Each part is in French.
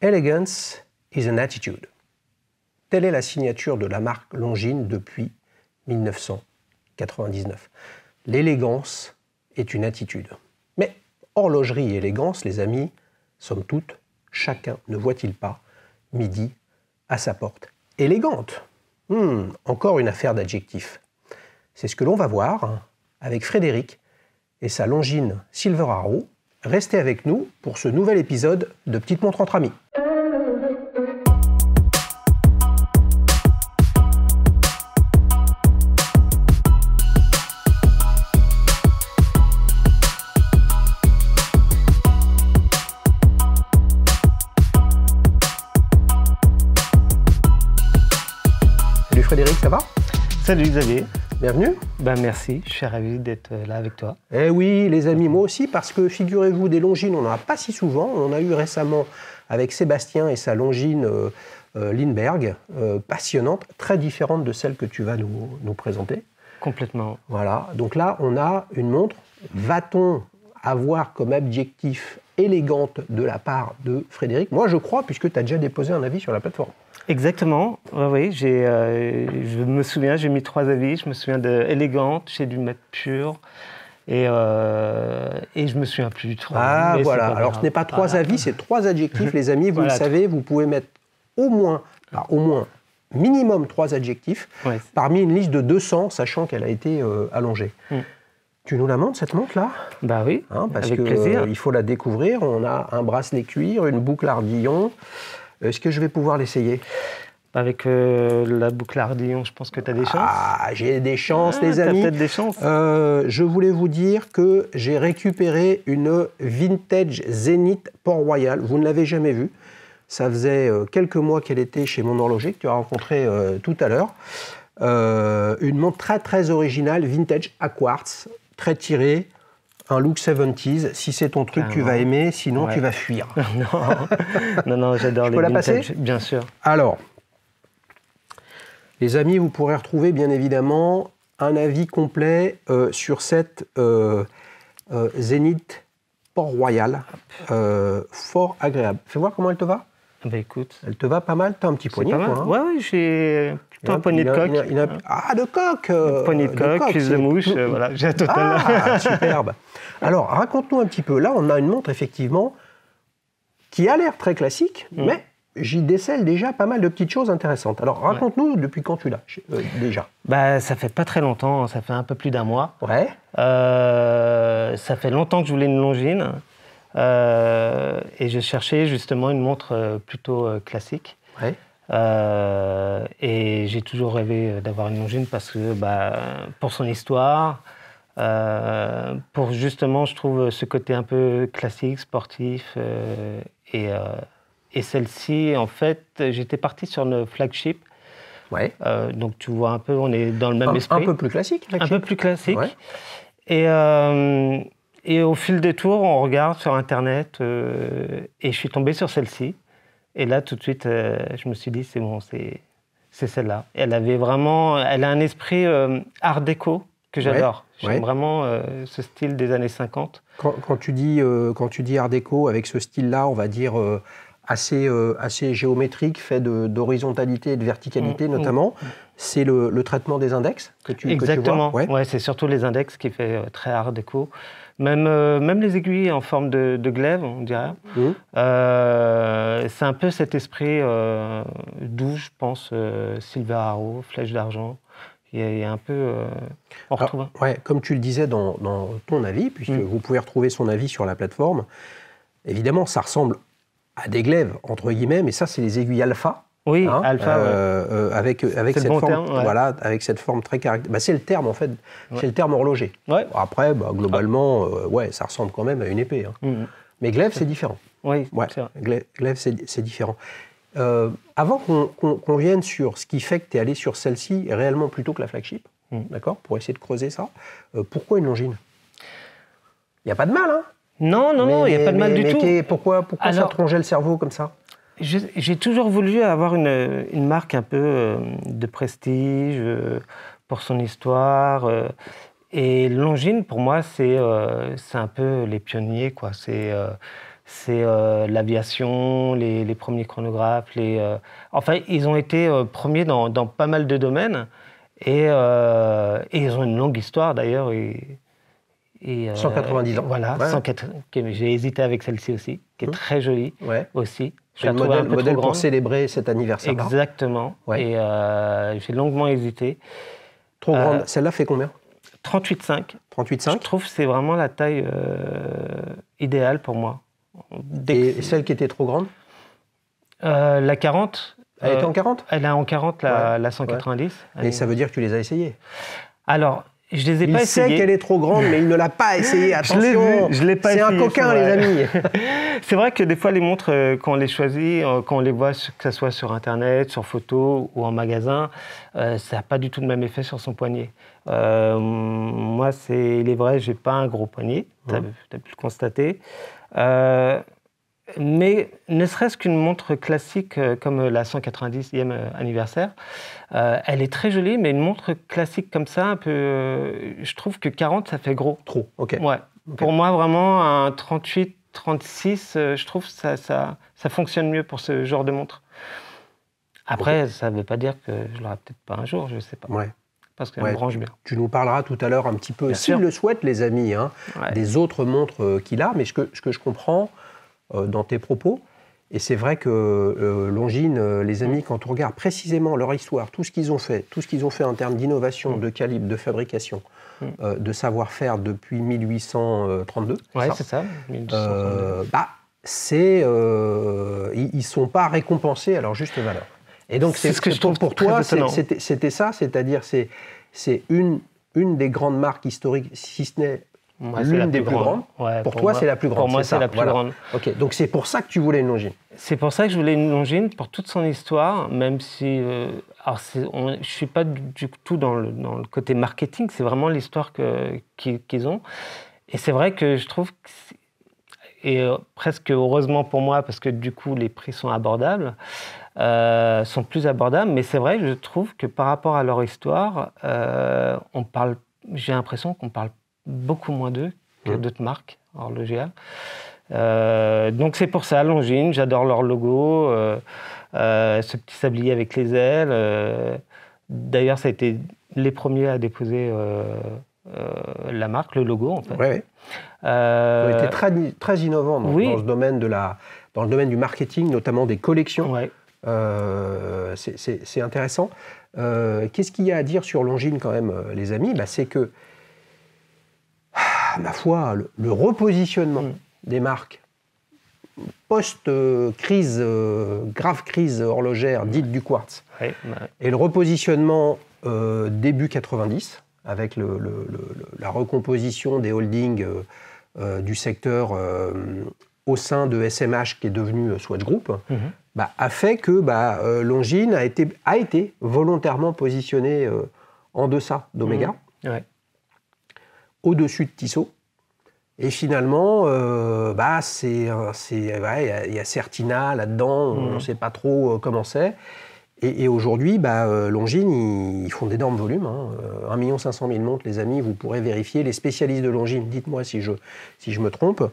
Elegance is an attitude. Telle est la signature de la marque Longines depuis 1999. L'élégance est une attitude. Mais horlogerie et élégance, les amis, somme toute, chacun ne voit-il pas midi à sa porte élégante. Encore une affaire d'adjectifs. C'est ce que l'on va voir avec Frédéric et sa Longines Silver Arrow. Restez avec nous pour ce nouvel épisode de Petite montre entre amis. Salut Frédéric, ça va? Salut Xavier. Bienvenue. Merci, je suis ravi d'être là avec toi. Eh oui, les amis, moi aussi, parce que figurez-vous, des Longines, on n'en a pas si souvent. On en a eu récemment avec Sébastien et sa Longines Lindbergh, passionnante, très différente de celle que tu vas nous présenter. Complètement. Voilà, donc là, on a une montre. Va-t-on avoir comme adjectif élégante de la part de Frédéric? Moi, je crois, puisque tu as déjà déposé un avis sur la plateforme. Exactement, oui, je me souviens, j'ai mis 3 avis, je me souviens de élégante, j'ai dû mettre pure, et je me souviens plus du 3. Ah voilà, alors ce n'est pas 3 avis, c'est 3 adjectifs, les amis, vous le savez, vous pouvez mettre au moins minimum 3 adjectifs, parmi une liste de 200, sachant qu'elle a été allongée. Tu nous la montres, cette montre-là? Bah oui, parce avec que, plaisir. il faut la découvrir, on a un bracelet cuir, une boucle ardillon. Est-ce que je vais pouvoir l'essayer? Avec la boucle ardillon, je pense que tu as des chances. Ah, j'ai des chances, les amis. Tu as peut-être des chances. Je voulais vous dire que j'ai récupéré une vintage Zénith Port-Royal. Vous ne l'avez jamais vue. Ça faisait quelques mois qu'elle était chez mon horloger, que tu as rencontré tout à l'heure. Une montre très, très originale, vintage à quartz, très tirée. Un look 70s, si c'est ton truc, tu vas aimer, sinon tu vas fuir. non, j'adore les vintage, passer bien sûr. Alors, les amis, vous pourrez retrouver bien évidemment un avis complet sur cette Zénith Port-Royal, fort agréable. Fais voir comment elle te va. Écoute. Elle te va pas mal, t'as un petit poignet. Oui, j'ai plutôt un poignet de coque. De coque. Poignet de coque, cuisse de mouche, voilà, j'ai un total. Ah, superbe. Alors, raconte-nous un petit peu. Là, on a une montre, effectivement, qui a l'air très classique, mais j'y décèle déjà pas mal de petites choses intéressantes. Alors, raconte-nous depuis quand tu l'as, déjà. Ça fait pas très longtemps, ça fait un peu plus d'1 mois. Ouais. Ça fait longtemps que je voulais une Longines. Et je cherchais justement une montre plutôt classique. Ouais. Et j'ai toujours rêvé d'avoir une Longines parce que, pour son histoire, pour justement, je trouve, ce côté un peu classique, sportif. Et celle-ci, en fait, j'étais parti sur une flagship. Ouais. Donc tu vois un peu, on est dans le même esprit. Un peu plus classique, flagship. Un peu plus classique. Ouais. Et au fil des tours, on regarde sur Internet et je suis tombé sur celle-ci. Et là, tout de suite, je me suis dit, c'est bon, c'est celle-là. Elle a un esprit art déco que j'adore. J'aime vraiment ce style des années 50. Quand tu dis art déco, avec ce style-là, on va dire assez géométrique, fait d'horizontalité et de verticalité notamment, c'est le traitement des index que tu Exactement. vois. Ouais, c'est surtout les index qui fait très art déco. Même les aiguilles en forme de glaive, on dirait. C'est un peu cet esprit doux, je pense, Silver Arrow, flèche d'argent. Il y a un peu... on retrouve. Comme tu le disais dans ton avis, puisque vous pouvez retrouver son avis sur la plateforme, évidemment, ça ressemble à des glaives, entre guillemets, mais ça, c'est les aiguilles alpha. Oui, alpha, avec cette bon forme, terme, avec cette forme très caractéristique. C'est le terme, en fait, c'est le terme horloger. Ouais. Après, globalement, ça ressemble quand même à une épée. Mais glaive, c'est différent. Oui, c'est vrai. Glaive, c'est différent. Avant qu'on vienne sur ce qui fait que tu es allé sur celle-ci, réellement plutôt que la flagship, d'accord, pour essayer de creuser ça, pourquoi une Longines? Il n'y a pas de mal, hein? Non, il n'y a pas de mal du tout. Pourquoi ça te rongeait le cerveau comme ça? J'ai toujours voulu avoir une marque un peu de prestige pour son histoire. Et Longines, pour moi, c'est un peu les pionniers, quoi. c'est l'aviation, les premiers chronographes. Enfin, ils ont été premiers dans pas mal de domaines. Et ils ont une longue histoire d'ailleurs. 190 ans. Voilà, ouais. J'ai hésité avec celle-ci aussi, qui est très jolie aussi. C'est un modèle pour célébrer cet anniversaire. Exactement. Ouais. Et j'ai longuement hésité. Trop grande. Celle-là fait combien? 38,5. 38,5. Je trouve que c'est vraiment la taille idéale pour moi. Et celle qui était trop grande? La 40. Elle était en 40? Elle est en 40, la 190. Et ça veut dire que tu les as essayées? Alors, je les ai pas essayées. Il sait qu'elle est trop grande, mais il ne l'a pas essayée. Attention, je l'ai pas essayé. C'est un coquin, les amis. C'est vrai que des fois, les montres, quand on les choisit, quand on les voit, que ce soit sur Internet, sur photo ou en magasin, ça n'a pas du tout le même effet sur son poignet. Moi, il est vrai, je n'ai pas un gros poignet, tu as pu le constater. Mais ne serait-ce qu'une montre classique comme la 190e anniversaire, elle est très jolie, mais une montre classique comme ça, un peu, je trouve que 40, ça fait gros. Trop, ok. Ouais. Okay. Pour moi, vraiment, un 38, 36, je trouve que ça fonctionne mieux pour ce genre de montre. Après, ça ne veut pas dire que je l'aurai peut-être pas un jour, je ne sais pas. Ouais. Parce qu'elle me branche bien. Tu nous parleras tout à l'heure un petit peu, s'il le souhaite, les amis, des autres montres qu'il a, mais ce que je comprends dans tes propos, et c'est vrai que Longines, les amis, quand on regarde précisément leur histoire, tout ce qu'ils ont fait en termes d'innovation, de calibre, de fabrication, de savoir-faire depuis 1832. Oui, c'est ça. 1832. Ils ne sont pas récompensés à leur juste valeur. Et donc, c'est ce que je trouve pour toi, c'était ça, c'est-à-dire c'est une des grandes marques historiques, si ce n'est l'une des plus grandes. Ouais, pour toi, c'est la plus grande. Pour moi, c'est la plus grande. Ok, donc c'est pour ça que tu voulais une Longines. C'est pour ça que je voulais une Longines, pour toute son histoire, même si... je ne suis pas du tout dans le côté marketing, c'est vraiment l'histoire qu'ils ont. Et c'est vrai que je trouve que... Et presque heureusement pour moi, parce que du coup, les prix sont abordables, sont plus abordables. Mais c'est vrai que je trouve que par rapport à leur histoire, j'ai l'impression qu'on parle beaucoup moins d'eux que d'autres marques horlogères. Donc c'est pour ça, Longines, j'adore leur logo, ce petit sablier avec les ailes. D'ailleurs, ça a été les premiers à déposer la marque, le logo en fait. Ouais. Ils ont été très innovants dans ce domaine dans le domaine du marketing, notamment des collections. Ouais. C'est intéressant. Qu'est-ce qu'il y a à dire sur Longines quand même, les amis? C'est que, ma foi, le repositionnement des marques post-crise, grave crise horlogère dite du quartz, et le repositionnement début 90, avec la recomposition des holdings du secteur au sein de SMH qui est devenu Swatch Group, a fait que Longines a été volontairement positionné en deçà d'Omega, au-dessus de Tissot. Et finalement, il y a Certina là-dedans, on ne sait pas trop comment c'est. Et aujourd'hui, Longines, ils font d'énormes volumes. 1 500 000 montres, les amis, vous pourrez vérifier. Les spécialistes de Longines, dites-moi si je me trompe.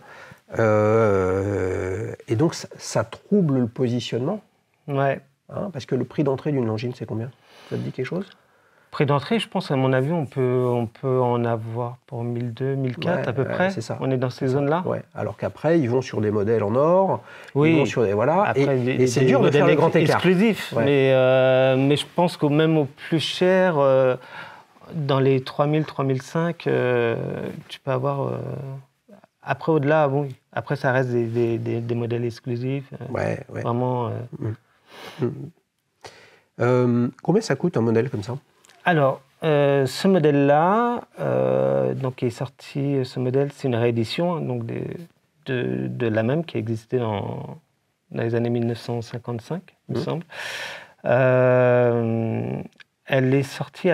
Et donc, ça trouble le positionnement. Ouais. Parce que le prix d'entrée d'une Longines, c'est combien? Ça te dit quelque chose? Prix d'entrée, je pense, à mon avis, on peut en avoir pour 1200, 1004 à peu près. C'est ça. On est dans ces zones-là. Ouais. Alors qu'après, ils vont sur des modèles en or. Oui. Ils vont sur des Après, et c'est dur de faire le grand écart. Exclusif. Ouais. Mais je pense qu'au même au plus cher, dans les 3000, 3005, tu peux avoir. Après, au-delà, bon. Après, ça reste des modèles exclusifs. Vraiment. Combien ça coûte un modèle comme ça? Alors, ce modèle-là, donc est sorti, ce modèle, c'est une réédition donc de la même qui existait dans les années 1955, il me semble. Elle est sortie à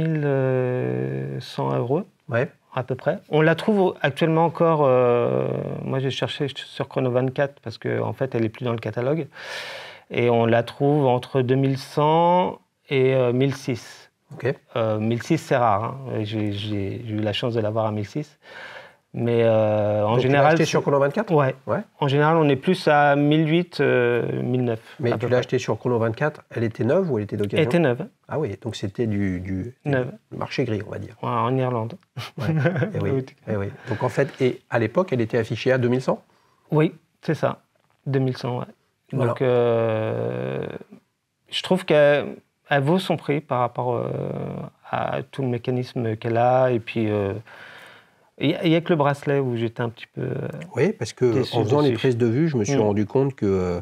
2100 €, à peu près. On la trouve actuellement encore, moi j'ai cherché sur Chrono 24 parce qu'en fait elle n'est plus dans le catalogue, et on la trouve entre 2100 et 1006. 1006 c'est rare, j'ai eu la chance de l'avoir à 1006. Mais en Donc, général. Tu l'as acheté sur Chrono 24 ? Ouais. En général, on est plus à 1008, 1009. Mais tu l'as acheté sur Chrono 24, elle était neuve ou elle était d'occasion ? Elle était neuve. Ah oui, donc c'était du marché gris, on va dire. Ouais, en Irlande. Ouais. Et oui. Donc en fait, et à l'époque, elle était affichée à 2100 ? Oui, c'est ça. 2100, ouais. Voilà. Donc, je trouve qu'elle vaut son prix par rapport à tout le mécanisme qu'elle a. Et puis, il n'y a que le bracelet où j'étais un petit peu. Oui, parce qu'en faisant les prises de vue, je me suis rendu compte que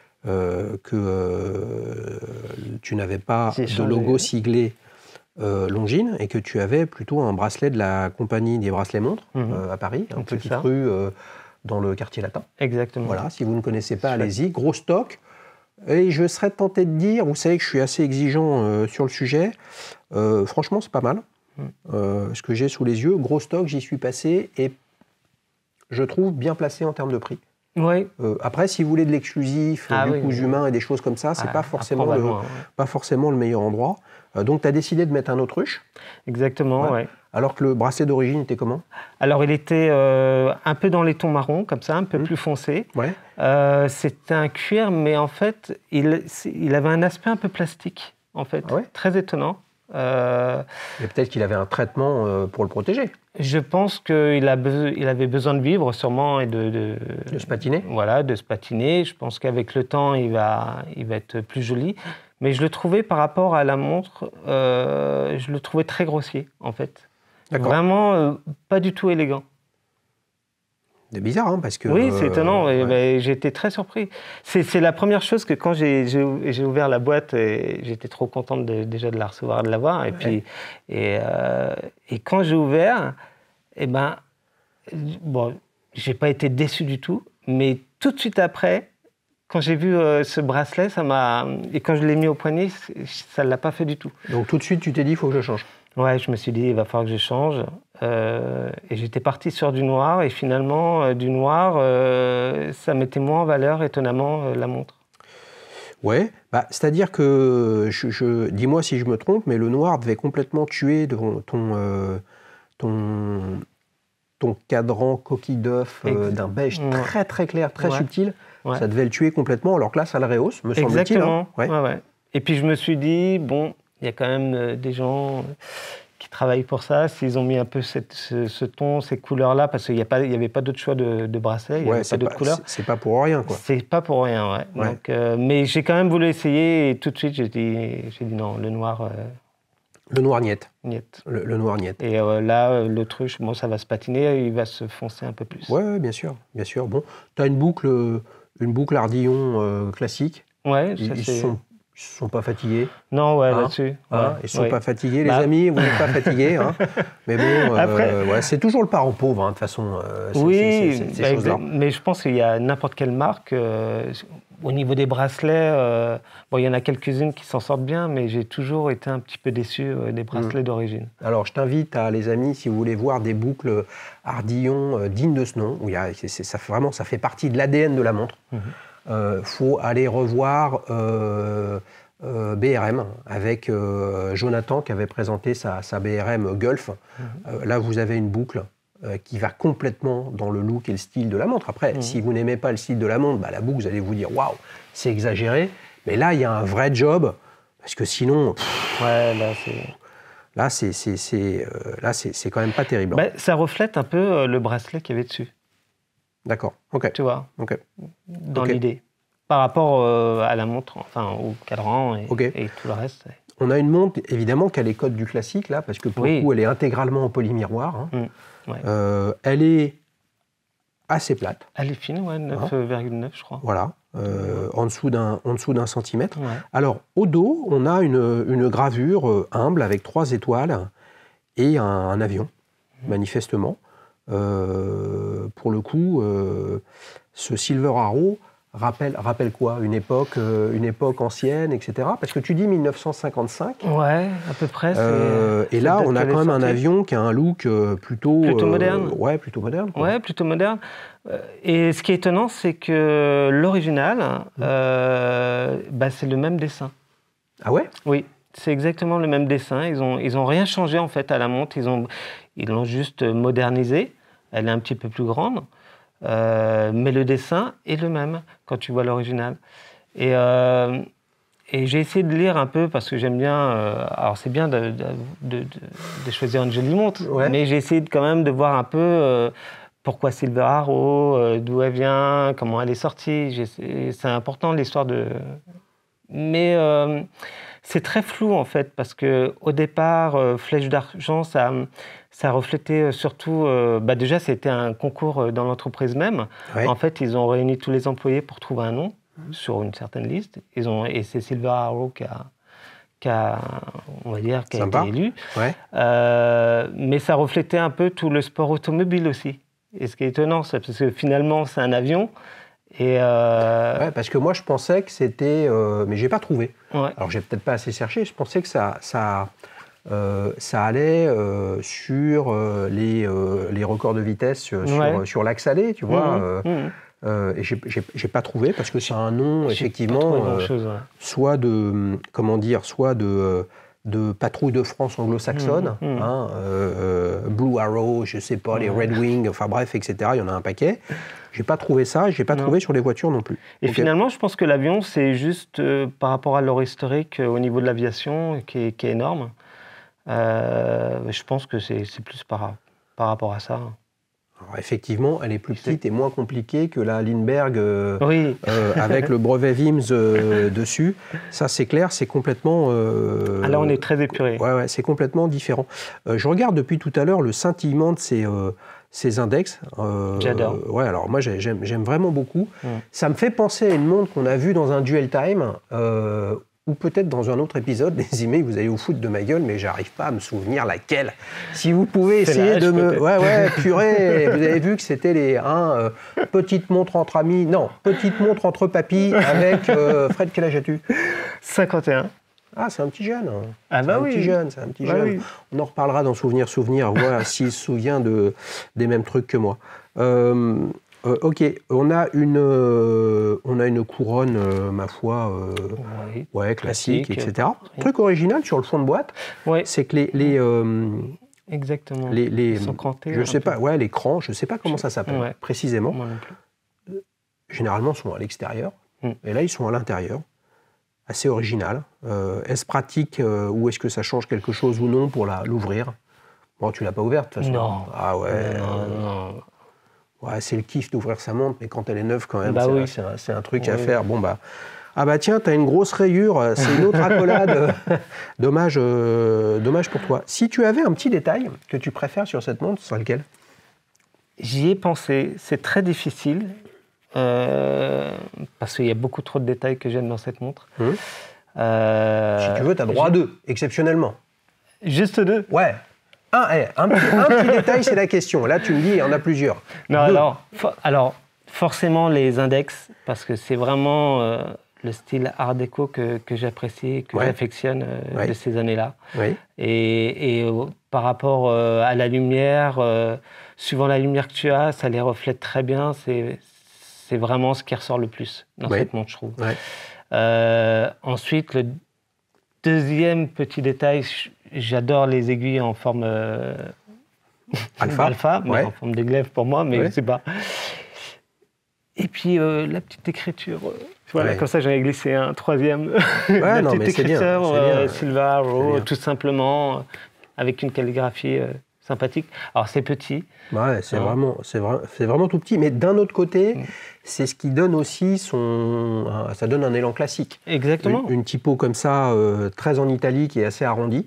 tu n'avais pas de logo siglé Longines et que tu avais plutôt un bracelet de la compagnie des bracelets montres à Paris, une petite rue dans le quartier latin. Exactement. Voilà, si vous ne connaissez pas, allez-y, gros stock. Et je serais tenté de dire, vous savez que je suis assez exigeant sur le sujet, franchement c'est pas mal. Ce que j'ai sous les yeux, gros stock, j'y suis passé et je trouve bien placé en termes de prix. Oui. Après, si vous voulez de l'exclusif, du cousu main et des choses comme ça, c'est pas forcément le meilleur endroit. Donc, tu as décidé de mettre un autruche. Exactement, oui. Alors que le bracelet d'origine était comment ? Alors, il était un peu dans les tons marrons, comme ça, un peu plus foncé. Ouais. C'était un cuir, mais en fait, il avait un aspect un peu plastique, en fait. Ah ouais ? Très étonnant. Mais peut-être qu'il avait un traitement pour le protéger. Je pense qu'il avait besoin de vivre sûrement et de se patiner. Voilà, de se patiner. Je pense qu'avec le temps, il va être plus joli. Mais je le trouvais par rapport à la montre, je le trouvais très grossier en fait. D'accord. Vraiment pas du tout élégant. C'est bizarre, hein, parce que... Oui, c'est étonnant. J'ai été très surpris. C'est la première chose que quand j'ai ouvert la boîte, j'étais trop contente déjà de la recevoir, de l'avoir. Et puis, et quand j'ai ouvert, j'ai pas été déçu du tout. Mais tout de suite après, quand j'ai vu ce bracelet, et quand je l'ai mis au poignet, ça l'a pas fait du tout. Donc tout de suite, tu t'es dit, il faut que je change. Ouais, je me suis dit, il va falloir que je change. Et j'étais parti sur du noir. Et finalement, du noir, ça mettait moins en valeur, étonnamment, la montre. Ouais, c'est-à-dire que, dis-moi si je me trompe, mais le noir devait complètement tuer ton cadran coquille d'œuf d'un beige très très clair, très subtil. Ouais. Ça devait le tuer complètement, alors que là, ça le rehausse, me semble-t-il. Exactement. Hein. Ouais. Et puis je me suis dit, bon, il y a quand même des gens qui travaillent pour ça. S'ils ont mis un peu ce ton, ces couleurs-là, parce qu'il n'y avait pas d'autre choix de bracelet, il n'y avait pas d'autres couleurs. C'est pas pour rien, quoi. C'est pas pour rien, ouais. Donc, mais j'ai quand même voulu essayer et tout de suite, j'ai dit non, le noir... Le noir niette. Niette. Le noir niette. Et là, l'autruche, bon, ça va se patiner, il va se foncer un peu plus. Ouais, bien sûr. Bon, tu as une boucle Ardillon classique. Ouais, ils sont pas fatigués. Non, là-dessus. Ils sont pas fatigués, les amis, vous n'êtes pas fatigués. Hein. Mais bon, c'est toujours le parent pauvre, de toute façon. Ces choses-là. Mais je pense qu'il y a n'importe quelle marque. Au niveau des bracelets, il y en a quelques-unes qui s'en sortent bien, mais j'ai toujours été un petit peu déçu des bracelets d'origine. Alors, je t'invite, les amis, si vous voulez voir des boucles Ardillon dignes de ce nom, où ça fait partie de l'ADN de la montre. Faut aller revoir BRM avec Jonathan qui avait présenté sa BRM Gulf. Là, vous avez une boucle qui va complètement dans le look et le style de la montre. Après, si vous n'aimez pas le style de la montre, la boucle, vous allez vous dire « Waouh, c'est exagéré ». Mais là, il y a un vrai job, parce que sinon... Là, c'est quand même pas terrible. Ça reflète un peu le bracelet qu'il y avait dessus. D'accord, ok. Tu vois, dans l'idée. Par rapport à la montre, enfin au cadran et tout le reste. On a une montre, évidemment, qui a les codes du classique, là, parce que pour le coup, elle est intégralement en polymiroir. Elle est assez plate. Elle est fine, 9,9, je crois. Voilà, en dessous d'un centimètre. Ouais. Alors, au dos, on a une gravure humble avec 3 étoiles et un avion, manifestement. Pour le coup, ce Silver Arrow rappelle quoi ? Une époque ancienne, etc. Parce que tu dis 1955. Ouais, à peu près. Et là, on a quand même un avion qui a un look plutôt moderne. Plutôt moderne. Quoi. Ouais, plutôt moderne. Et ce qui est étonnant, c'est que l'original, c'est le même dessin. Ah ouais ? Oui. C'est exactement le même dessin. Ils ont rien changé en fait à la montre. Ils l'ont juste modernisé. elle est un petit peu plus grande, mais le dessin est le même quand tu vois l'original. Et j'ai essayé de lire un peu parce que j'aime bien. Alors c'est bien de choisir Angel Mont, mais j'ai essayé quand même de voir un peu pourquoi Silver Arrow, d'où elle vient, comment elle est sortie. C'est important l'histoire de. Mais c'est très flou en fait parce que au départ, Flèche d'argent, ça reflétait surtout. Déjà, c'était un concours dans l'entreprise même. Ouais. En fait, ils ont réuni tous les employés pour trouver un nom sur une certaine liste. Et c'est Silver Arrow qui a été élu. Ouais. Mais ça reflétait un peu tout le sport automobile aussi. Et ce qui est étonnant, c'est parce que finalement, c'est un avion. Ouais, parce que moi, je pensais que c'était... mais je n'ai pas trouvé. Ouais. Alors, j'ai peut-être pas assez cherché. Je pensais que ça allait sur les records de vitesse sur l'axe allé, tu vois. Et j'ai pas trouvé parce que c'est un nom effectivement soit de patrouille de France anglo-saxonne, Blue Arrow, je sais pas, les Red Wing, enfin bref, etc. Il y en a un paquet. J'ai pas trouvé ça, j'ai pas trouvé sur les voitures non plus. Et finalement, je pense que l'avion, c'est juste par rapport à l'or historique au niveau de l'aviation qui est énorme. Je pense que c'est plus par rapport à ça. Alors, effectivement, elle est plus petite et moins compliquée que la Lindbergh avec le brevet Vims dessus. Ça, c'est clair, c'est complètement... là, on est très épuré. Ouais, c'est complètement différent. Je regarde depuis tout à l'heure le scintillement de ces index. J'adore. Ouais, alors moi, j'aime vraiment beaucoup. Ça me fait penser à une montre qu'on a vue dans un Duel Time, ou peut-être dans un autre épisode. Les emails, vous allez vous foutre de ma gueule, mais j'arrive pas à me souvenir laquelle. Si vous pouvez essayer de me... Ouais, purée. Vous avez vu que c'était petite montre entre amis. Non, petite montre entre papis avec... Fred, quel âge as-tu ? 51. Ah, c'est un petit jeune. Ah bah oui. C'est un petit jeune. Oui. On en reparlera dans Souvenir, voir s'il se souvient des mêmes trucs que moi. Ok, on a une couronne, ma foi, classique, etc. Truc original sur le fond de boîte, c'est que exactement. Ils sont crantés. Je sais pas, les crans, je sais pas comment ça s'appelle précisément. Moi non plus. Généralement, sont à l'extérieur, et là, ils sont à l'intérieur. Assez original. Est-ce pratique ou est-ce que ça change quelque chose ou non pour l'ouvrir ? Bon, tu l'as pas ouverte de toute façon. Non. Ah ouais. Non. Ouais, c'est le kiff d'ouvrir sa montre, mais quand elle est neuve quand même, c'est un truc à Oui. faire. Bon ah bah tiens, t'as une grosse rayure, c'est une autre accolade. Dommage pour toi. Si tu avais un petit détail que tu préfères sur cette montre, ce serait lequel ? J'y ai pensé. C'est très difficile parce qu'il y a beaucoup trop de détails que j'aime dans cette montre. Si tu veux, t'as droit à 2, exceptionnellement. Juste 2 ? Ouais. Un petit détail, c'est la question. Là, tu me dis, il y en a plusieurs. Non, alors, forcément, les index, parce que c'est vraiment le style art déco que j'apprécie, que j'affectionne de ces années-là. Oui. Et par rapport à la lumière, suivant la lumière que tu as, ça les reflète très bien. C'est vraiment ce qui ressort le plus dans cette montre, je trouve. Ensuite, le deuxième petit détail, j'adore les aiguilles en forme alpha, mais en forme de glaive pour moi, mais je sais pas. Et puis la petite écriture, comme ça j'en ai glissé un troisième. La petite écriture Silver Arrow, tout simplement, avec une calligraphie sympathique. Alors c'est petit. Ouais, c'est vraiment tout petit, mais d'un autre côté, c'est ce qui donne aussi ça donne un élan classique. Exactement. Une typo comme ça, très en italique et assez arrondie.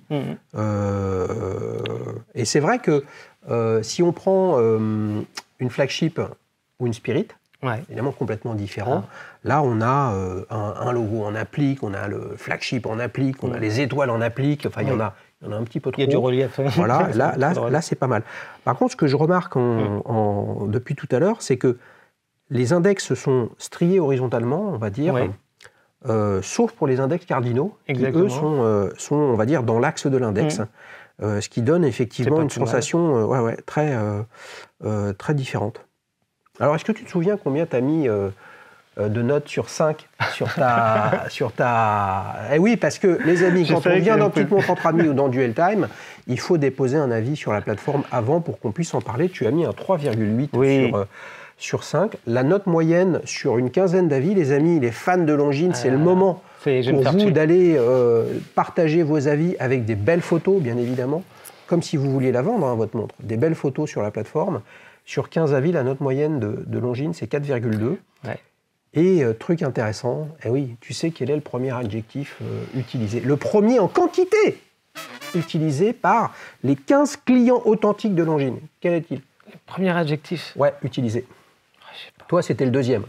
Et c'est vrai que si on prend une flagship ou une Spirit, évidemment complètement différent. Là, on a un logo en applique, on a le flagship en applique, on a les étoiles en applique. Enfin, il y en a un petit peu trop. Il y a du relief. Voilà, là, c'est pas mal. Par contre, ce que je remarque depuis tout à l'heure, c'est que les index sont striés horizontalement, on va dire, sauf pour les index cardinaux, qui eux sont, on va dire, dans l'axe de l'index, ce qui donne effectivement une sensation très différente. Alors, est-ce que tu te souviens combien tu as mis de notes sur 5 sur ta... Eh oui, parce que les amis, quand on vient dans Petite Montre entre amis ou dans Duel Time, il faut déposer un avis sur la plateforme avant pour qu'on puisse en parler. Tu as mis un 3,8 sur 5. La note moyenne sur une quinzaine d'avis, les amis, les fans de Longines, c'est le moment pour vous d'aller partager vos avis avec des belles photos, bien évidemment, comme si vous vouliez la vendre, hein, votre montre. Des belles photos sur la plateforme. Sur 15 avis, la note moyenne de Longines, c'est 4,2. Ouais. Et truc intéressant, eh oui, tu sais quel est le premier adjectif utilisé? Le premier en quantité utilisé par les 15 clients authentiques de Longines. Quel est-il? Le premier adjectif? Ouais, utilisé. Je sais pas. Toi, c'était le deuxième.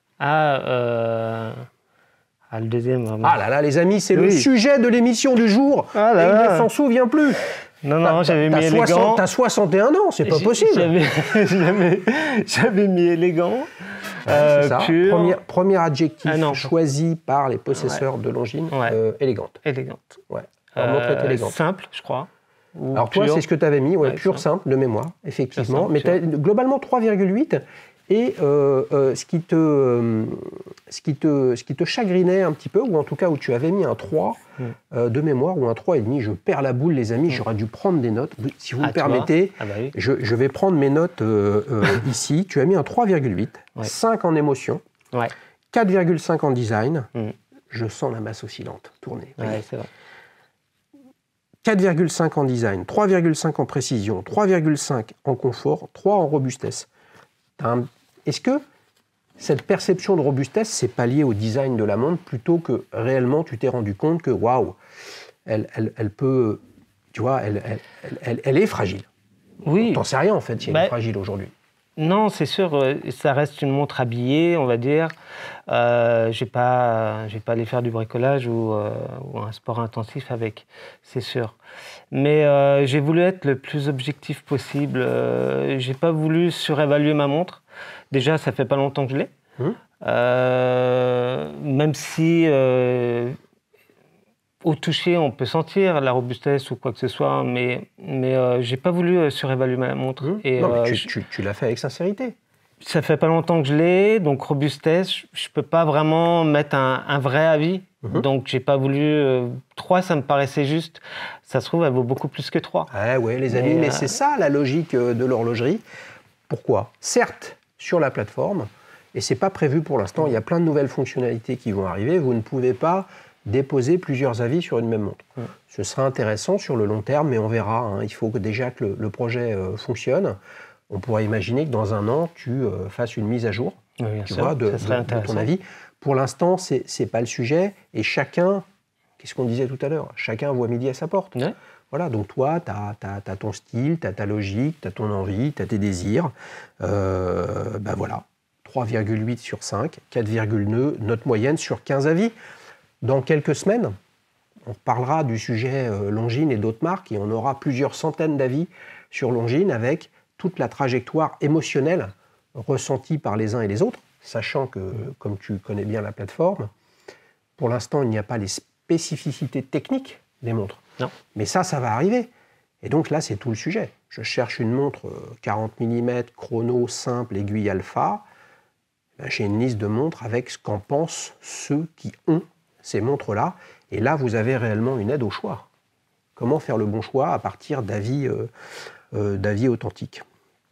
Le deuxième, vraiment. Ah là là, les amis, c'est le sujet de l'émission du jour. Ah là et là. il ne s'en souvient plus. Non, j'avais mis élégant. T'as 61 ans, c'est pas possible. J'avais mis élégant. C'est ça. Pur. Premier adjectif choisi par les possesseurs de Longines, élégante. Élégante. Ouais. Alors, montre est élégante. Simple, je crois. Alors toi, c'est ce que tu avais mis, pur, simple, de mémoire, effectivement. Mais tu as globalement 3,8. Et ce qui te chagrinait un petit peu, ou en tout cas où tu avais mis un 3 de mémoire, ou un 3,5, je perds la boule, les amis, j'aurais dû prendre des notes. Si vous me permettez, oui. je vais prendre mes notes ici. Tu as mis un 3,8, 5 en émotion, 4,5 en design. Je sens la masse oscillante tourner. Ouais, c'est vrai. 4,5 en design, 3,5 en précision, 3,5 en confort, 3 en robustesse. Est-ce que cette perception de robustesse, c'est pas lié au design de la montre plutôt que réellement tu t'es rendu compte que waouh, elle peut, tu vois, elle est fragile. Oui. T'en sais rien en fait si elle est fragile aujourd'hui. Non, c'est sûr, ça reste une montre habillée, on va dire. Je vais pas aller faire du bricolage ou un sport intensif avec, c'est sûr. Mais j'ai voulu être le plus objectif possible. J'ai pas voulu surévaluer ma montre. Déjà, ça fait pas longtemps que je l'ai. Même si au toucher, on peut sentir la robustesse ou quoi que ce soit, mais j'ai pas voulu surévaluer ma montre. Non, mais tu l'as fait avec sincérité. Ça fait pas longtemps que je l'ai, donc robustesse, je peux pas vraiment mettre un vrai avis. Donc j'ai pas voulu... 3, ça me paraissait juste. Ça se trouve, elle vaut beaucoup plus que 3. Ouais, les amis, mais c'est ça la logique de l'horlogerie. Pourquoi? Certes, sur la plateforme, et c'est pas prévu pour l'instant, il y a plein de nouvelles fonctionnalités qui vont arriver, vous ne pouvez pas déposer plusieurs avis sur une même montre. Ce sera intéressant sur le long terme, mais on verra. Hein. Il faut déjà que le projet fonctionne. On pourrait imaginer que dans un an, tu fasses une mise à jour de ton avis. Pour l'instant, ce n'est pas le sujet. Et chacun, qu'est-ce qu'on disait tout à l'heure? Chacun voit midi à sa porte. Ouais. Voilà, donc toi, tu as ton style, tu as ta logique, tu as ton envie, tu as tes désirs. Voilà, 3,8 sur 5, 4,9, note moyenne sur 15 avis. Dans quelques semaines, on parlera du sujet Longines et d'autres marques et on aura plusieurs centaines d'avis sur Longines avec toute la trajectoire émotionnelle ressentie par les uns et les autres, sachant que, comme tu connais bien la plateforme, pour l'instant, il n'y a pas les spécificités techniques des montres. Non. Mais ça va arriver. Et donc là, c'est tout le sujet. Je cherche une montre 40 mm, chrono, simple, aiguille alpha. J'ai une liste de montres avec ce qu'en pensent ceux qui ont ces montres-là. Et là, vous avez réellement une aide au choix. Comment faire le bon choix à partir d'avis authentiques.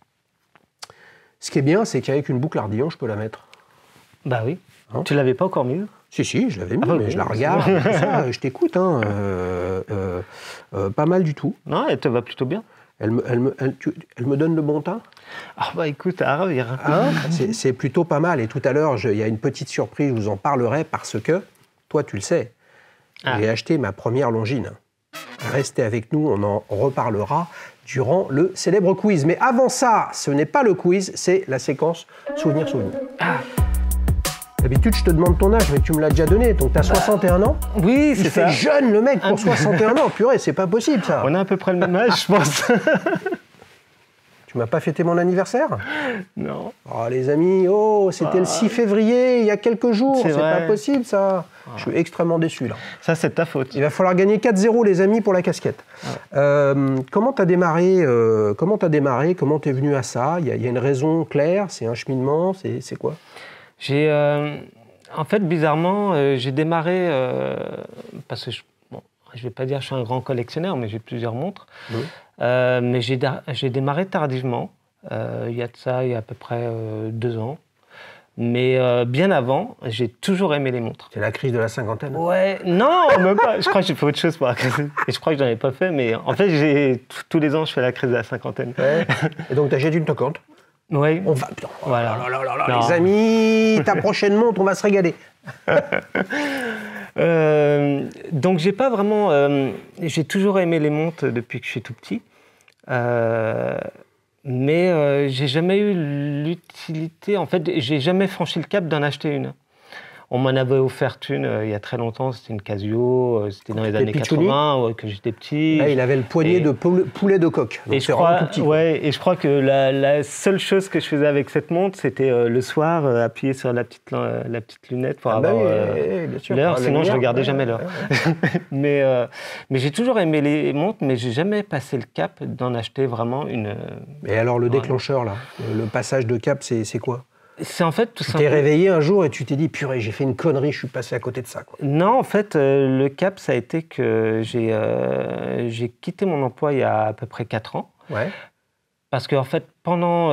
Ce qui est bien, c'est qu'avec une boucle Ardillon, je peux la mettre. Bah oui. Hein? Tu l'avais pas encore mis? Si, je l'avais mis, mais je la regarde, tout ça, je t'écoute. Hein, pas mal du tout. Non, elle te va plutôt bien. Elle me donne le bon teint? Ah bah écoute, à ravir. Hein, c'est plutôt pas mal. Et tout à l'heure, il y a une petite surprise, je vous en parlerai parce que, toi tu le sais, j'ai acheté ma première Longines. Restez avec nous, on en reparlera durant le célèbre quiz. Mais avant ça, ce n'est pas le quiz, c'est la séquence Souvenir. D'habitude, je te demande ton âge, mais tu me l'as déjà donné, donc tu as 61 ans. Oui, c'est ça. Il fait jeune, le mec, pour 61 ans. Purée, c'est pas possible, ça. On a à peu près le même âge, je pense. Tu m'as pas fêté mon anniversaire? Non. Oh, les amis, c'était le 6 février, il y a quelques jours. C'est pas possible, ça. Je suis extrêmement déçu, là. Ça, c'est de ta faute. Il va falloir gagner 4-0, les amis, pour la casquette. Comment tu as démarré? Comment tu es venu à ça? Il y a une raison claire? C'est un cheminement? C'est quoi? En fait, bizarrement, j'ai démarré, parce que je ne vais pas dire que je suis un grand collectionneur, mais j'ai plusieurs montres. Oui. Mais j'ai démarré tardivement, il y a de ça, il y a à peu près 2 ans. Mais bien avant, j'ai toujours aimé les montres. C'est la crise de la cinquantaine? Ouais, non, même pas. Je crois que j'ai fait autre chose pour la crise. Et je crois que je n'en ai pas fait, mais en fait, tous les ans, je fais la crise de la cinquantaine. Ouais. Et donc, tu achètes une toquante? Oui. On va... Putain, Voilà. Les amis, ta prochaine montre, on va se régaler. Donc, j'ai pas vraiment... j'ai toujours aimé les montres depuis que je suis tout petit. Mais j'ai jamais eu l'utilité... En fait, j'ai jamais franchi le cap d'en acheter une. On m'en avait offert une il y a très longtemps, c'était une Casio, c'était dans les années 80, que j'étais petit. Là, il avait le poignet de poulet de coq. Et je crois que la seule chose que je faisais avec cette montre, c'était le soir, appuyer sur la petite lunette pour avoir l'heure, sinon je ne regardais jamais l'heure. Mais j'ai toujours aimé les montres, mais je n'ai jamais passé le cap d'en acheter vraiment une. Et alors le déclencheur, là, le passage de cap, c'est quoi? C'est en fait tout simplement... Tu t'es réveillé un jour et tu t'es dit, purée, j'ai fait une connerie, je suis passé à côté de ça, quoi. Non, en fait, le cap, ça a été que j'ai quitté mon emploi il y a à peu près 4 ans. Ouais. Parce que, en fait, quand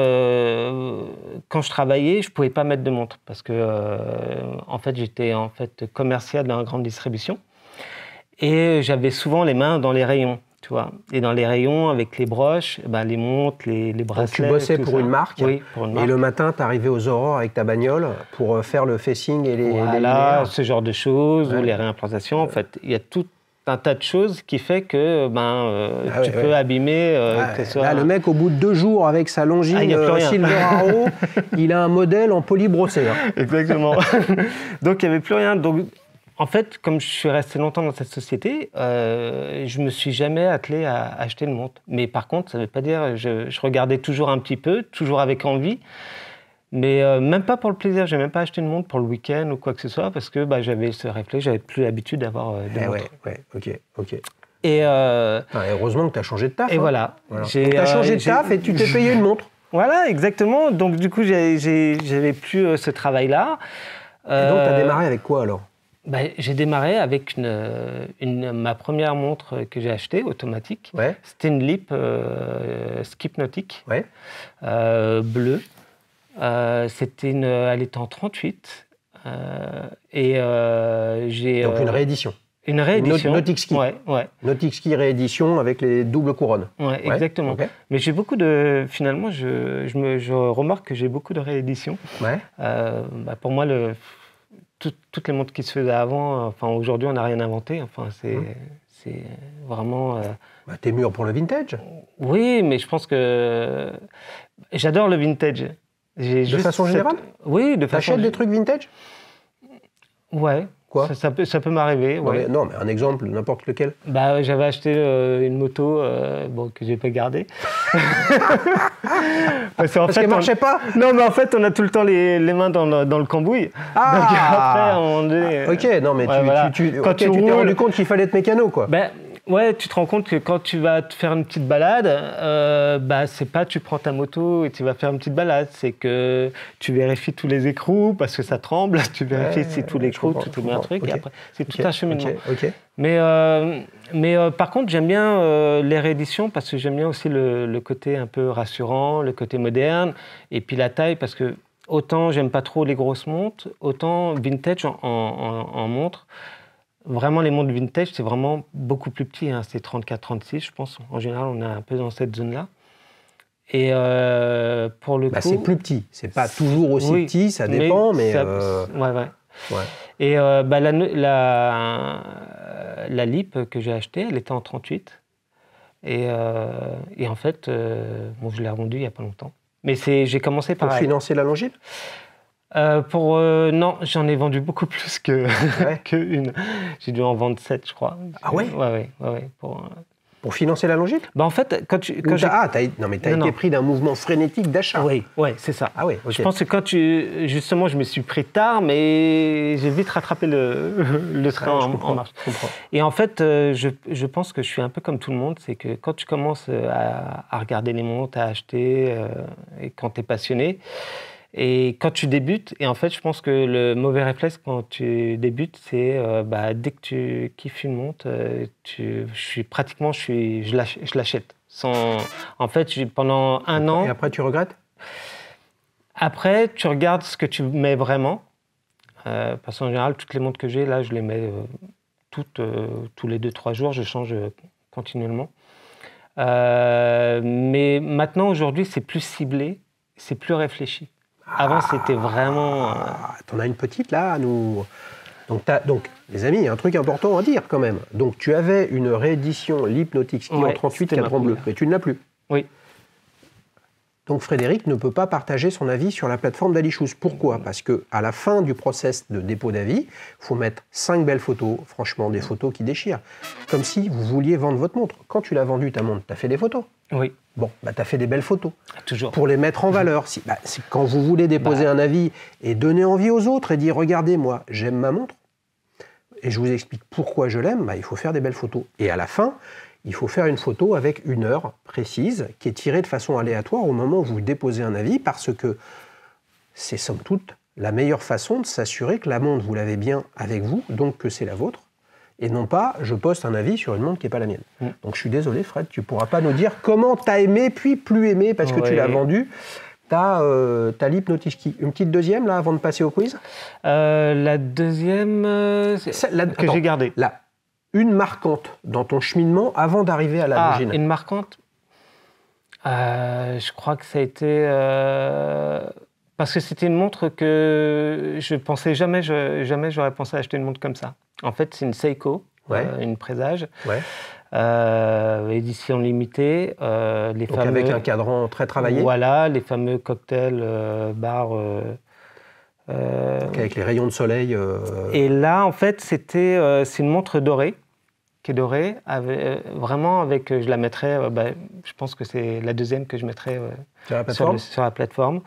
je travaillais, je ne pouvais pas mettre de montre. Parce que, en fait, j'étais commercial dans la grande distribution. Et j'avais souvent les mains dans les rayons. Tu vois. Et dans les rayons, avec les broches, les montres, les bracelets. Donc tu bossais pour une marque. Oui, pour une marque. Et le matin, tu arrivais aux aurores avec ta bagnole pour faire le facing et les lumières. Ce genre de choses, ou les réimplantations. En fait, il y a tout un tas de choses qui fait que tu peux abîmer. Là, le mec, au bout de 2 jours, avec sa longine Silverado, il a un modèle en poly brossé. Hein. Exactement. Donc, il n'y avait plus rien. Donc, en fait, comme je suis resté longtemps dans cette société, je ne me suis jamais attelé à acheter une montre. Mais par contre, ça ne veut pas dire... Je regardais toujours un petit peu, toujours avec envie. Mais même pas pour le plaisir. Je n'ai même pas acheté une montre pour le week-end ou quoi que ce soit, parce que j'avais ce réflexe, j'avais plus l'habitude d'avoir de montres. Ok. Et heureusement que tu as changé de taf. Et voilà. Tu as changé de taf et tu t'es payé une montre. Voilà, exactement. Donc du coup, j'avais plus ce travail-là. Et donc, tu as démarré avec quoi alors? J'ai démarré avec ma première montre que j'ai achetée, automatique. Ouais. C'était une Leap Skip Nautique, bleue. Elle était en 38. Donc une réédition. Une réédition. Nautic Ski. Ouais. Nautic Ski réédition avec les doubles couronnes. Ouais, exactement. Okay. Mais j'ai beaucoup finalement, je remarque que j'ai beaucoup de rééditions. Ouais. Pour moi, toutes les montres qui se faisaient avant, aujourd'hui, on n'a rien inventé. C'est vraiment... t'es mûr pour le vintage? Oui, mais je pense que... J'adore le vintage. De façon générale? Oui, de façon... T'achètes des trucs vintage? Ouais. Quoi? Ça peut m'arriver. Ouais. Non, mais un exemple, n'importe lequel. J'avais acheté une moto que j'ai pas gardée. Parce qu'elle marchait pas? Non, mais en fait, on a tout le temps les mains dans le cambouis. Ah. Donc après, à un moment donné... Ok, non, mais tu t'es rendu compte qu'il fallait être mécano, quoi. Ouais, tu te rends compte que quand tu vas te faire une petite balade, c'est pas tu prends ta moto et tu vas faire une petite balade, c'est que tu vérifies tous les écrous parce que ça tremble, tu vérifies si tous les écrous, tu mets un truc, et après, c'est tout un cheminement. Okay. Mais par contre, j'aime bien les rééditions parce que j'aime bien aussi le côté un peu rassurant, le côté moderne, et puis la taille, parce que autant j'aime pas trop les grosses montres, autant vintage en montre. Vraiment, les montres vintage, c'est vraiment beaucoup plus petit. Hein. C'est 34-36, je pense. En général, on est un peu dans cette zone-là. Et pour le coup... c'est plus petit. C'est pas toujours aussi petit, ça dépend, mais... Ouais. Et la Leap que j'ai achetée, elle était en 38. Et en fait, je l'ai revendue il n'y a pas longtemps. Mais j'ai commencé par... Pour financer la Longines? Non, j'en ai vendu beaucoup plus qu'une. J'ai dû en vendre 7, je crois. Ah ouais? Ouais. Pour financer la Longines? En fait, t'as été pris d'un mouvement frénétique d'achat. Oui, c'est ça. Ah oui, ok. Je pense que justement, je me suis pris tard, mais j'ai vite rattrapé le train en marche. Je comprends. Et en fait, je pense que je suis un peu comme tout le monde, c'est que quand tu commences à regarder les montres, à acheter, et quand tu es passionné, Et quand tu débutes, et en fait, je pense que le mauvais réflexe quand tu débutes, c'est dès que tu kiffes une montre, je l'achète. En fait, pendant un an. Et après, tu regrettes? Après, tu regardes ce que tu mets vraiment. Parce qu'en général, toutes les montres que j'ai, là, je les mets tous les 2-3 jours, je change continuellement. Mais maintenant, aujourd'hui, c'est plus ciblé, c'est plus réfléchi. Avant, c'était vraiment... T'en as une petite, là, à nous... Donc, les amis, il y a un truc important à dire, quand même. Donc, tu avais une réédition l'Hypnotic Ski en 38 cadran bleu, mais tu ne l'as plus. Oui. Donc, Frédéric ne peut pas partager son avis sur la plateforme d'Ali-Shoes. Pourquoi? Parce qu'à la fin du process de dépôt d'avis, il faut mettre 5 belles photos, franchement, des photos qui déchirent. Comme si vous vouliez vendre votre montre. Quand tu l'as vendue, ta montre, tu as fait des photos? Oui. Bon, tu as fait des belles photos. Toujours. Pour les mettre en valeur. Quand vous voulez déposer un avis et donner envie aux autres et dire « Regardez, moi, j'aime ma montre, et je vous explique pourquoi je l'aime », il faut faire des belles photos. Et à la fin, il faut faire une photo avec une heure précise qui est tirée de façon aléatoire au moment où vous déposez un avis, parce que c'est somme toute la meilleure façon de s'assurer que la montre, vous l'avez bien avec vous, donc que c'est la vôtre, et non pas je poste un avis sur une montre qui n'est pas la mienne. Donc je suis désolé, Fred, tu ne pourras pas nous dire comment tu as aimé puis plus aimé parce que tu l'as vendu. Tu as l'Hypnotic Ski. Une petite deuxième là avant de passer au quiz? La deuxième que j'ai gardée. Une marquante dans ton cheminement avant d'arriver à la longine. Une marquante je crois que ça a été... parce que c'était une montre que je pensais jamais j'aurais pensé à acheter une montre comme ça. En fait, c'est une Seiko, une présage, édition limitée. Donc avec un cadran très travaillé. Voilà, les fameux cocktails barres. Avec les rayons de soleil. Et là, en fait, c'est une montre dorée, qui est dorée, vraiment avec, je la mettrais, je pense que c'est la deuxième que je mettrais sur la plateforme.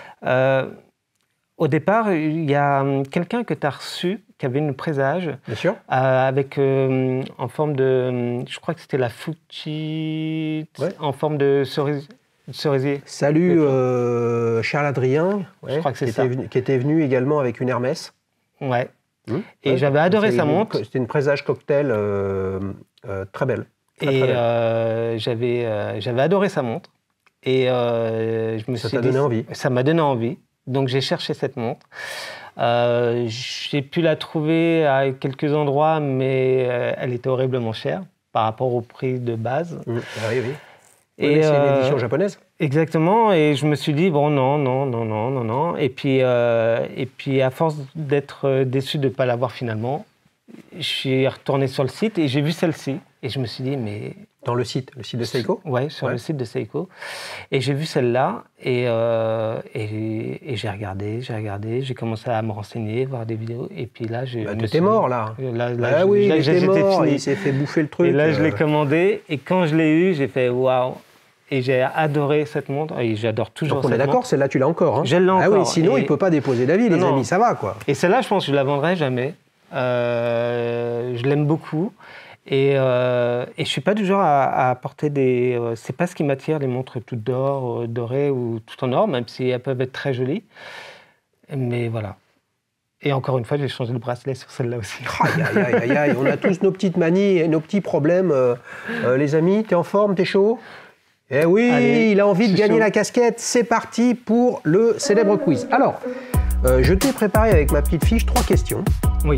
Au départ, il y a quelqu'un que tu as reçu, qui avait une présage, bien sûr, avec en forme de, je crois que c'était la Fuji, en forme de cerisier. Salut Charles Adrien, je crois que c'est ça. Qui était venu également avec une Hermès. Ouais. Et j'avais adoré sa montre. C'était une présage cocktail très belle. J'avais adoré sa montre. Et je me suis dit, ça t'a donné envie. Ça m'a donné envie. Donc j'ai cherché cette montre. J'ai pu la trouver à quelques endroits, mais elle était horriblement chère par rapport au prix de base. Oui. Et c'est une édition japonaise. Exactement. Et je me suis dit, bon, non. Et puis à force d'être déçu de ne pas l'avoir finalement, je suis retourné sur le site et j'ai vu celle-ci. Et je me suis dit, mais... Dans le site de Seiko? Oui, sur le site de Seiko. Et j'ai vu celle-là et j'ai regardé, j'ai commencé à me renseigner, voir des vidéos. Et puis là, t'étais mort, là. Il était mort, il s'est fait bouffer le truc. Et là, je l'ai commandé. Et quand je l'ai eu, j'ai fait waouh. Et j'ai adoré cette montre. Et j'adore toujours cette montre. Donc on est d'accord, celle-là, tu l'as encore. Hein. Je l'ai encore. Ah oui, sinon, il ne peut pas déposer d'avis, les amis, ça va, quoi. Et celle-là, je pense que je ne la vendrai jamais. Je l'aime beaucoup. Et je ne suis pas du genre à porter des... c'est pas ce qui m'attire, les montres toutes d'or, dorées ou tout en or, même si elles peuvent être très jolies. Mais voilà. Et encore une fois, j'ai changé le bracelet sur celle-là aussi. Aïe. On a tous nos petites manies et nos petits problèmes. Les amis, t'es en forme, t'es chaud? Eh oui, allez, il a envie de gagner la casquette. C'est parti pour le célèbre quiz. Alors, je t'ai préparé avec ma petite fiche 3 questions. Oui.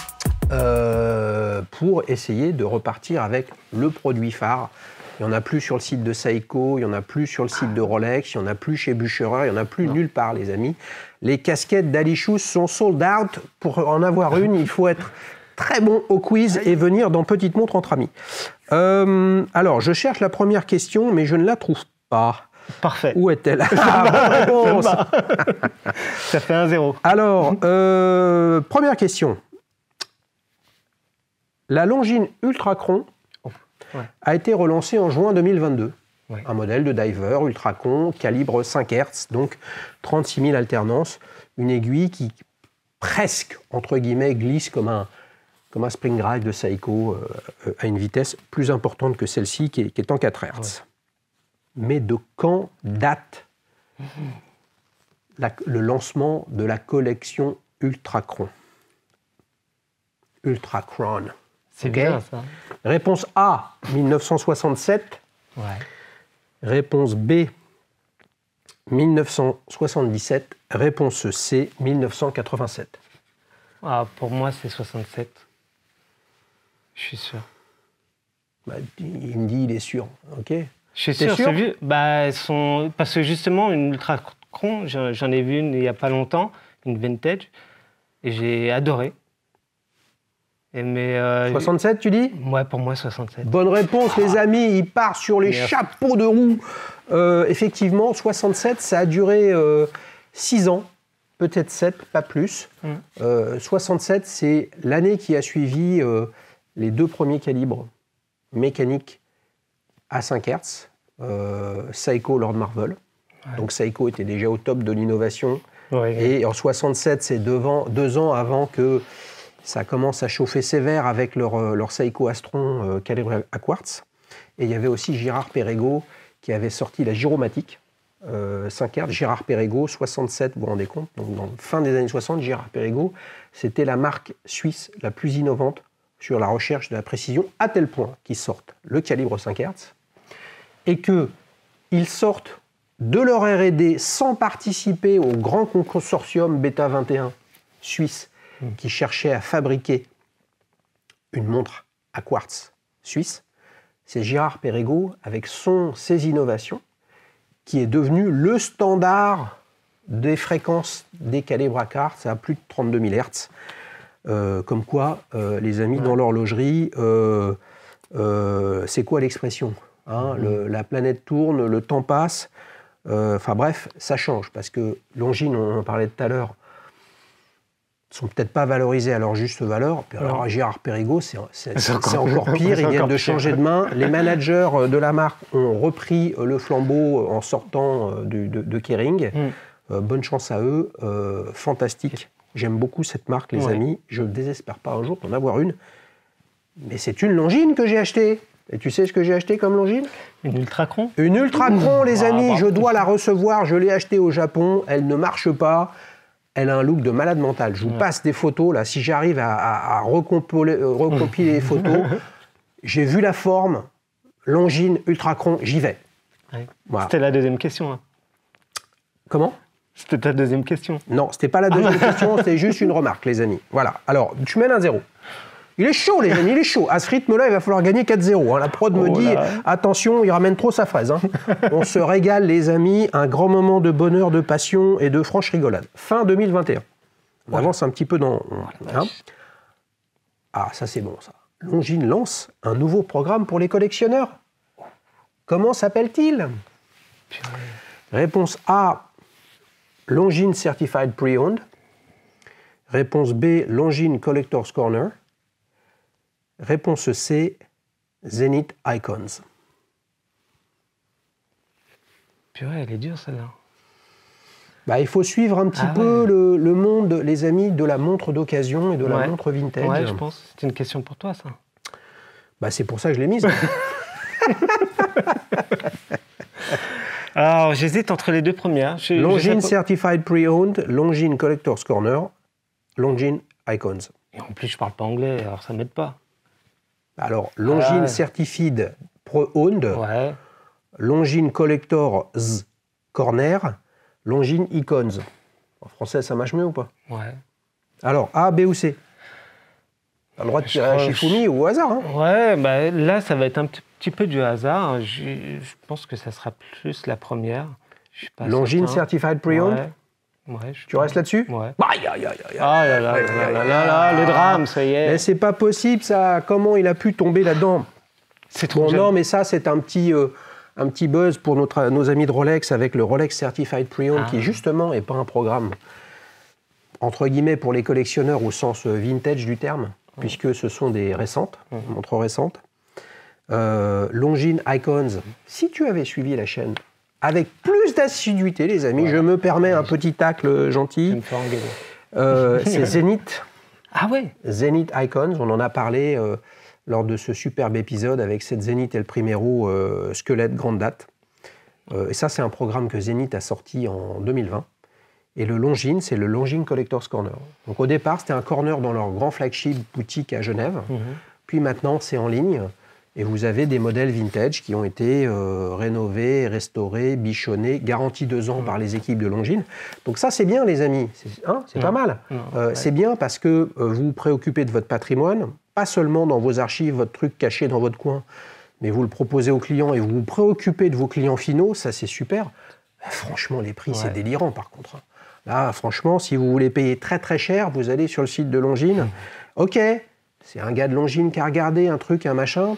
Pour essayer de repartir avec le produit phare. Il n'y en a plus sur le site de Seiko, il n'y en a plus sur le site de Rolex, il n'y en a plus chez Bucherer, il n'y en a plus nulle part, les amis. Les casquettes d'Ali-Shoes sont sold out. Pour en avoir une, il faut être très bon au quiz et venir dans Petite Montre entre amis. Alors, je cherche la première question, mais je ne la trouve pas. Parfait. Où est-elle? Bonne réponse. Ça fait 1-0. Alors, première question. La Longines Ultracron a été relancée en juin 2022. Ouais. Un modèle de diver Ultracron, calibre 5 Hz, donc 36 000 alternances. Une aiguille qui presque, entre guillemets, glisse comme un spring drive de Seiko à une vitesse plus importante que celle-ci, qui est en 4 Hz. Ouais. Mais de quand date le lancement de la collection Ultrachron. Ultrachron. C'est Ok. bien ça. Réponse A, 1967. Ouais. Réponse B, 1977. Réponse C, 1987. Ah, pour moi, c'est 67. Je suis sûr. Bah, il me dit, il est sûr. Ok. Je suis T'es sûr, sûr c'est vu. Bah, parce que justement, une Ultrachron, j'en ai vu une il n'y a pas longtemps, une vintage, et j'ai adoré. Mais 67, tu dis? ouais, pour moi, 67. Bonne réponse, les amis. Il part sur les Merci. chapeaux de roue. Effectivement, 67, ça a duré 6 ans, peut-être 7, pas plus. 67, c'est l'année qui a suivi les 2 premiers calibres mécaniques à 5 Hz, Seiko Lord Marvel. Ouais. Donc Seiko était déjà au top de l'innovation. Ouais. Et en 67, c'est 2 ans avant que ça commence à chauffer sévère avec leur Seiko Astron calibré à quartz. Et il y avait aussi Girard Perregaux qui avait sorti la Gyromatique 5 Hz. Girard Perregaux, 67, vous vous rendez compte? Donc, dans la fin des années 60, Girard Perregaux, c'était la marque suisse la plus innovante sur la recherche de la précision, à tel point qu'ils sortent le calibre 5 Hz et qu'ils sortent de leur R&D sans participer au grand consortium Beta 21 suisse qui cherchait à fabriquer une montre à quartz suisse. C'est Girard Perregaux, avec ses innovations, qui est devenu le standard des fréquences des calibres à quartz à plus de 32 000 Hz. Comme quoi, les amis, dans l'horlogerie, c'est quoi l'expression, hein? La planète tourne, le temps passe. Enfin bref, ça change, parce que Longines, on en parlait tout à l'heure, ne sont peut-être pas valorisés à leur juste valeur. Puis alors, Girard Perregaux, c'est encore pire. Ils viennent de changer de main. Les managers de la marque ont repris le flambeau en sortant de Kering. Bonne chance à eux. Fantastique. J'aime beaucoup cette marque, les amis. Je ne désespère pas un jour d'en avoir une. Mais c'est une Longines que j'ai achetée. Et tu sais ce que j'ai acheté comme Longines? Une Ultrachron? Une Ultrachron, les amis. Je dois la recevoir. Je l'ai achetée au Japon. Elle ne marche pas. Elle a un look de malade mental. Je vous passe des photos, là. Si j'arrive à recompiler les photos, j'ai vu la forme, Longines, Ultrachron, j'y vais. Ouais. Voilà. C'était la deuxième question. Hein. Comment? C'était ta deuxième question. Non, c'était pas la deuxième question, c'était juste une remarque, les amis. Voilà. Alors, tu mènes 1-0. Il est chaud, les amis, il est chaud. À ce rythme-là, il va falloir gagner 4-0. Hein. La prod me dit, attention, il ramène trop sa fraise. Hein. On se régale, les amis. Un grand moment de bonheur, de passion et de franche rigolade. Fin 2021. On avance un petit peu dans... Hein. Ah, ça c'est bon, ça. Longines lance un nouveau programme pour les collectionneurs. Comment s'appelle-t-il? Réponse A, Longines Certified Pre-Owned. Réponse B, Longines Collector's Corner. Réponse C, Zenith Icons. Purée, elle est dure celle-là. Bah, il faut suivre un petit peu le monde, les amis, de la montre d'occasion et de la montre vintage. Ouais, je pense. C'est une question pour toi, ça. Bah, c'est pour ça que je l'ai mise. Alors, j'hésite entre les deux premières. Longines Certified Pre-Owned, Longines Collector's Corner, Longines Icons. Et en plus, je parle pas anglais, alors ça m'aide pas. Alors, Longines Certified Pre-Owned, Longines Collector's Corner, Longines Icons. En français, ça marche mieux ou pas? Ouais. Alors, A, B ou C? T'as le droit de tirer à Shifumi ou au hasard. Hein? Ouais, bah, là, ça va être un petit peu du hasard. Je pense que ça sera plus la première. Je suis pas Longines certain. Certified Pre-Owned? Ouais, tu restes là-dessus? Ouais. Aïe, aïe, aïe, aïe. Ah là là, le drame, ça y est. Mais c'est pas possible, ça. Comment il a pu tomber là-dedans? C'est trop bon, non, mais ça, c'est un petit buzz pour nos amis de Rolex avec le Rolex Certified Pre-Owned, qui justement n'est pas un programme, entre guillemets, pour les collectionneurs au sens vintage du terme, puisque ce sont des récentes, montres récentes. Longines Icons, si tu avais suivi la chaîne avec plus d'assiduité, les amis, je me permets un petit tacle gentil. C'est Zenith. Ah ouais. Zenith Icons, on en a parlé lors de ce superbe épisode avec cette Zenith El Primero squelette grande date. Et ça, c'est un programme que Zenith a sorti en 2020. Et le Longines, c'est le Longines Collector's Corner. Donc au départ, c'était un corner dans leur grand flagship boutique à Genève. Puis maintenant, c'est en ligne. Et vous avez des modèles vintage qui ont été rénovés, restaurés, bichonnés, garantis 2 ans par les équipes de Longines. Donc ça, c'est bien, les amis. C'est pas mal. C'est bien parce que vous vous préoccupez de votre patrimoine, pas seulement dans vos archives, votre truc caché dans votre coin, mais vous le proposez aux clients et vous vous préoccupez de vos clients finaux. Ça, c'est super. Franchement, les prix, c'est délirant, par contre. Là, franchement, si vous voulez payer très très cher, vous allez sur le site de Longines. Ok, c'est un gars de Longines qui a regardé un truc, un machin.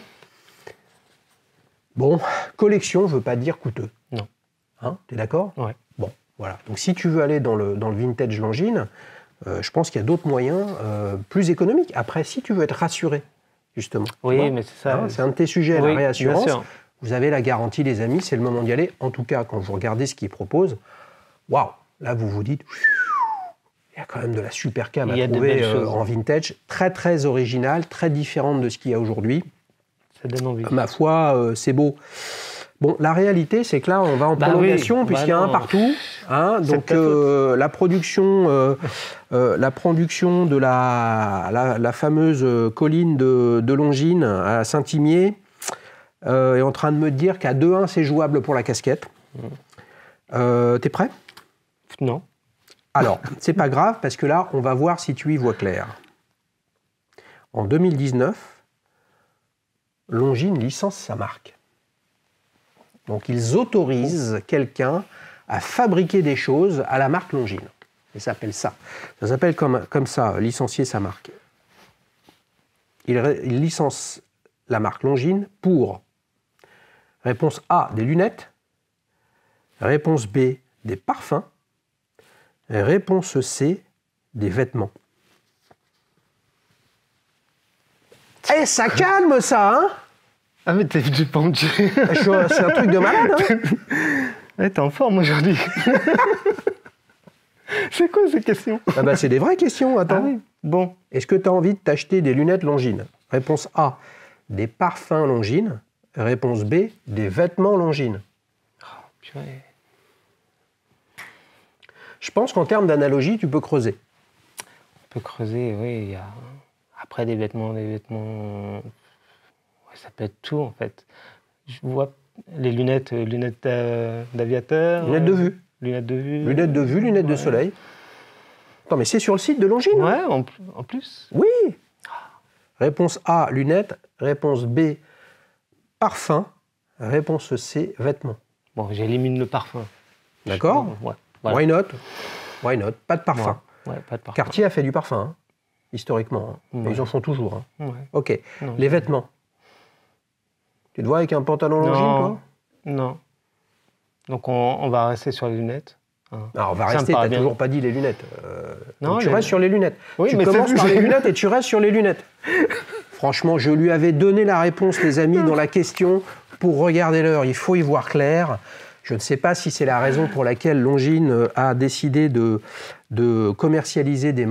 Bon, collection ne veut pas dire coûteux. Non. Hein, t'es d'accord? Ouais. Bon, voilà. Donc si tu veux aller dans le vintage Longines, je pense qu'il y a d'autres moyens plus économiques. Après, si tu veux être rassuré, justement. Oui, mais c'est ça. Hein, c'est un de tes sujets, la réassurance. Bien sûr. Vous avez la garantie, les amis, c'est le moment d'y aller. En tout cas, quand vous regardez ce qu'ils proposent, waouh, là vous vous dites, il y a quand même de la super cam à trouver en vintage, très très originale, très différente de ce qu'il y a aujourd'hui. Ça donne envie. Ma foi, c'est beau. Bon, la réalité, c'est que là, on va en prolongation, puisqu'il y a un partout. Hein, donc, la production de la fameuse colline de Longines à Saint-Imier est en train de me dire qu'à 2-1, c'est jouable pour la casquette. T'es prêt? Non. Alors, c'est pas grave, parce que là, on va voir si tu y vois clair. En 2019, Longines licence sa marque. Donc, ils autorisent quelqu'un à fabriquer des choses à la marque Longines. Ça s'appelle ça. Ça s'appelle comme ça, licencier sa marque. Il licence la marque Longines pour réponse A, des lunettes, réponse B, des parfums, réponse C, des vêtements. Eh, ça calme, ça, hein? Ah, mais j'ai pas envie. C'est un truc de malade, hein? Ouais, t'es en forme aujourd'hui. C'est quoi ces questions? Ah bah, c'est des vraies questions, attends. Ah oui, bon. Est-ce que tu as envie de t'acheter des lunettes Longines? Réponse A, des parfums Longines. Réponse B, des vêtements Longines. Oh, purée. Je pense qu'en termes d'analogie, tu peux creuser. On peut creuser, oui. Il y a... Après, des vêtements... Ouais, ça peut être tout, en fait. Je vois les lunettes d'aviateur. Lunettes de vue. Lunettes de vue. Lunettes de vue, lunettes de soleil. Attends, mais c'est sur le site de Longines. Ouais, en plus. Oui. Réponse A, lunettes. Réponse B, parfum. Réponse C, vêtements. Bon, j'élimine le parfum. D'accord. Ouais, voilà. Why not? Why not? Pas de parfum. Ouais, pas de parfum. Cartier a fait du parfum, hein, historiquement. Hein. Mais ils en font toujours. Hein. Ouais. Ok. Non, les vêtements. Tu te vois avec un pantalon Longines, toi? Non. Donc on va rester sur les lunettes. Hein. Non, on va rester, t'as toujours pas dit les lunettes. Non, tu restes sur les lunettes. Oui, tu mais commences par les lunettes et tu restes sur les lunettes. Franchement, je lui avais donné la réponse, les amis, dans la question pour regarder l'heure. Il faut y voir clair. Je ne sais pas si c'est la raison pour laquelle Longines a décidé de commercialiser des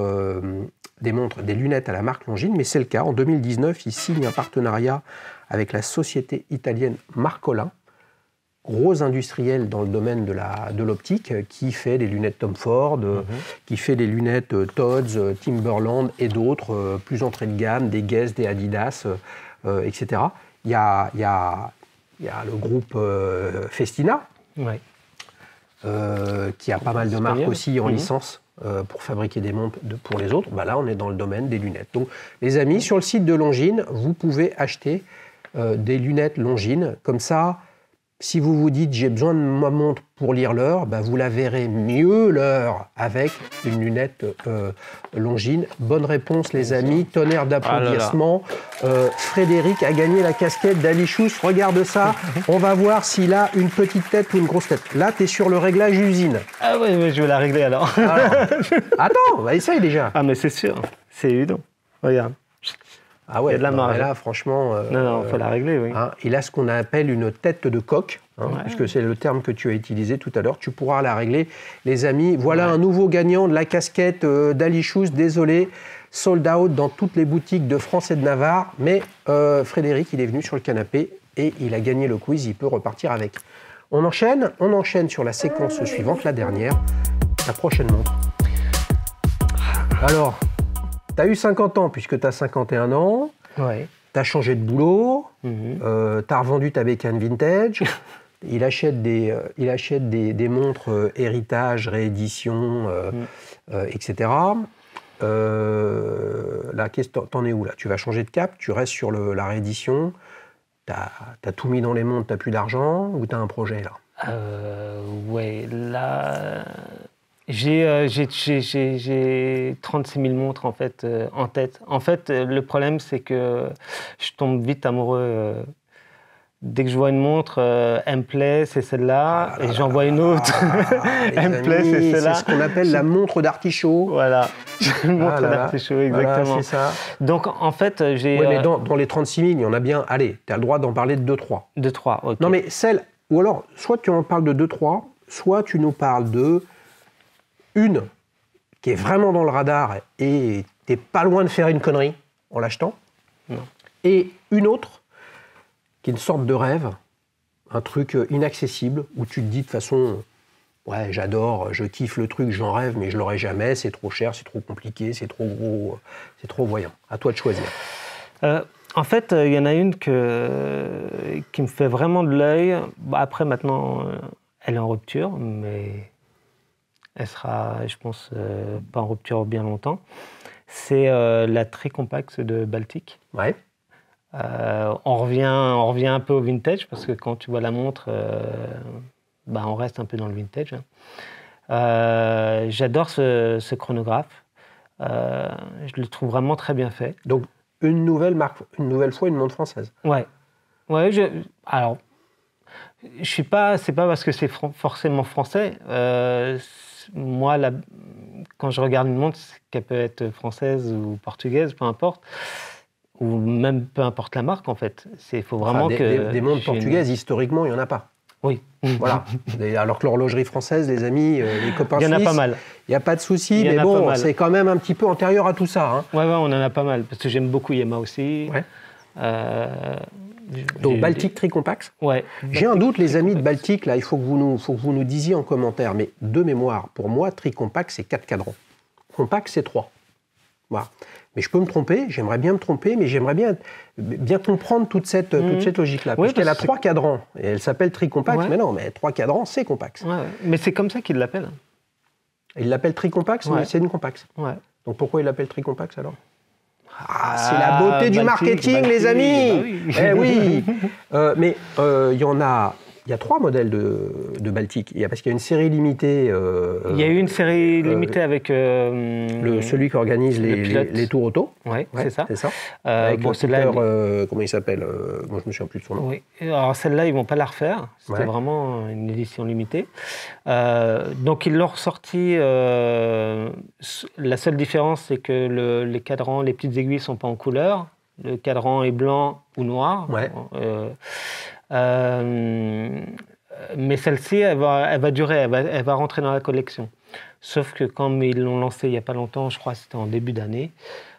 lunettes à la marque Longines, mais c'est le cas. En 2019, il signe un partenariat avec la société italienne Marcolin, gros industriel dans le domaine de l'optique, qui fait des lunettes Tom Ford, qui fait des lunettes Tod's, Timberland et d'autres, plus entrée de gamme, des Guess, des Adidas, etc. Il y a le groupe Festina, ouais. Qui a pas mal de marques aussi en licence pour fabriquer des montres pour les autres. Bah là, on est dans le domaine des lunettes. Donc, les amis, sur le site de Longines, vous pouvez acheter des lunettes Longines. Comme ça, si vous vous dites « j'ai besoin de ma montre pour lire l'heure », bah, vous la verrez mieux l'heure avec une lunette Longines. Bonne réponse, les amis. Tonnerre d'applaudissements. Frédéric a gagné la casquette d'Ali Chous. Regarde ça. On va voir s'il a une petite tête ou une grosse tête. Là, tu es sur le réglage usine. Ah oui, je vais la régler alors. Attends, bah, essaye déjà. Ah mais c'est sûr, c'est évident. Regarde. Ah ouais, il y a de la marge. Là, franchement... non, il faut la régler, oui. Hein, il a ce qu'on appelle une tête de coque, hein, ouais. puisque c'est le terme que tu as utilisé tout à l'heure. Tu pourras la régler. Les amis, voilà un nouveau gagnant de la casquette d'Ali Chous. Désolé, sold out dans toutes les boutiques de France et de Navarre. Mais Frédéric, il est venu sur le canapé et il a gagné le quiz. Il peut repartir avec. On enchaîne sur la séquence suivante, la dernière. ta prochaine montre. Alors, tu as eu 50 ans puisque tu as 51 ans. Ouais. Tu as changé de boulot. Tu as revendu ta bécane vintage. Il achète des montres héritage, réédition, etc. Là, t'en es où là? Tu vas changer de cap, tu restes sur la réédition. T'as tout mis dans les montres, t'as plus d'argent ou t'as un projet là? Ouais, là, j'ai 36 000 montres en fait en tête. En fait, le problème c'est que je tombe vite amoureux. Dès que je vois une montre, elle me plaît, c'est celle-là, et j'en vois une autre, elle me plaît, c'est celle-là. C'est ce qu'on appelle la montre d'artichaut. Voilà, une montre d'artichaut, exactement. Voilà, c'est ça. Donc en fait, j'ai... Oui, mais dans les 36 000, il y en a bien, allez, tu as le droit d'en parler de 2-3. 2-3, ok. Non mais celle, ou alors, soit tu en parles de 2-3, soit tu nous parles de une qui est vraiment dans le radar et t'es pas loin de faire une connerie en l'achetant. Non. Et une autre qui est une sorte de rêve, un truc inaccessible, où tu te dis de toute façon, ouais, j'adore, je kiffe le truc, j'en rêve, mais je l'aurai jamais, c'est trop cher, c'est trop compliqué, c'est trop gros, c'est trop voyant. À toi de choisir. En fait, il y en a une qui me fait vraiment de l'œil. Après, maintenant, elle est en rupture, mais elle sera, je pense, pas en rupture bien longtemps. C'est la Tricompax de Baltic. Ouais. On revient un peu au vintage, parce que quand tu vois la montre, on reste un peu dans le vintage. J'adore ce chronographe. Je le trouve vraiment très bien fait. Donc, une nouvelle fois, une montre française. Ouais. Alors, je suis pas. C'est pas parce que c'est forcément français. Moi, quand je regarde une montre, qu'elle peut être française ou portugaise, peu importe, ou même peu importe la marque, en fait. Il faut vraiment des montres portugaises, historiquement, il n'y en a pas. Oui. Voilà. Alors que l'horlogerie française, les amis, les copains suisses, il y en a pas mal. Il n'y a pas de souci, mais bon, c'est quand même un petit peu antérieur à tout ça. Hein. Ouais, on en a pas mal, parce que j'aime beaucoup Yamaha aussi. Ouais. Donc Baltic Tricompax. Ouais. J'ai un doute, les amis de Baltic, là, il faut que vous nous disiez en commentaire, mais de mémoire, pour moi, Tricompax, c'est 4 cadrans. Compact, c'est 3. Voilà. Mais je peux me tromper, j'aimerais bien me tromper, mais j'aimerais bien comprendre toute cette logique-là. Oui, puisqu'elle a 3 cadrans, et elle s'appelle Tricompax, mais non, mais 3 cadrans, c'est Compax. Ouais. Mais c'est comme ça qu'il l'appelle. Il l'appelle Tricompax, mais c'est une Compax. Ouais. Donc pourquoi il l'appelle Tricompax alors? C'est la beauté du marketing, les amis. Bah oui. Mais il y a 3 modèles de Baltic. Parce qu'il y a une série limitée. Il y a eu une série limitée avec celui qui organise les tours auto. Ouais, c'est ça. Avec Peter, comment il s'appelle? Moi, je me souviens plus de son nom. Oui. Alors celle-là, ils vont pas la refaire. C'était vraiment une édition limitée. Donc ils l'ont ressorti. La seule différence, c'est que les cadrans, les petites aiguilles sont pas en couleur. Le cadran est blanc ou noir. Ouais. Mais celle-ci, elle va durer, elle va rentrer dans la collection. Sauf que comme ils l'ont lancée il n'y a pas longtemps, je crois que c'était en début d'année,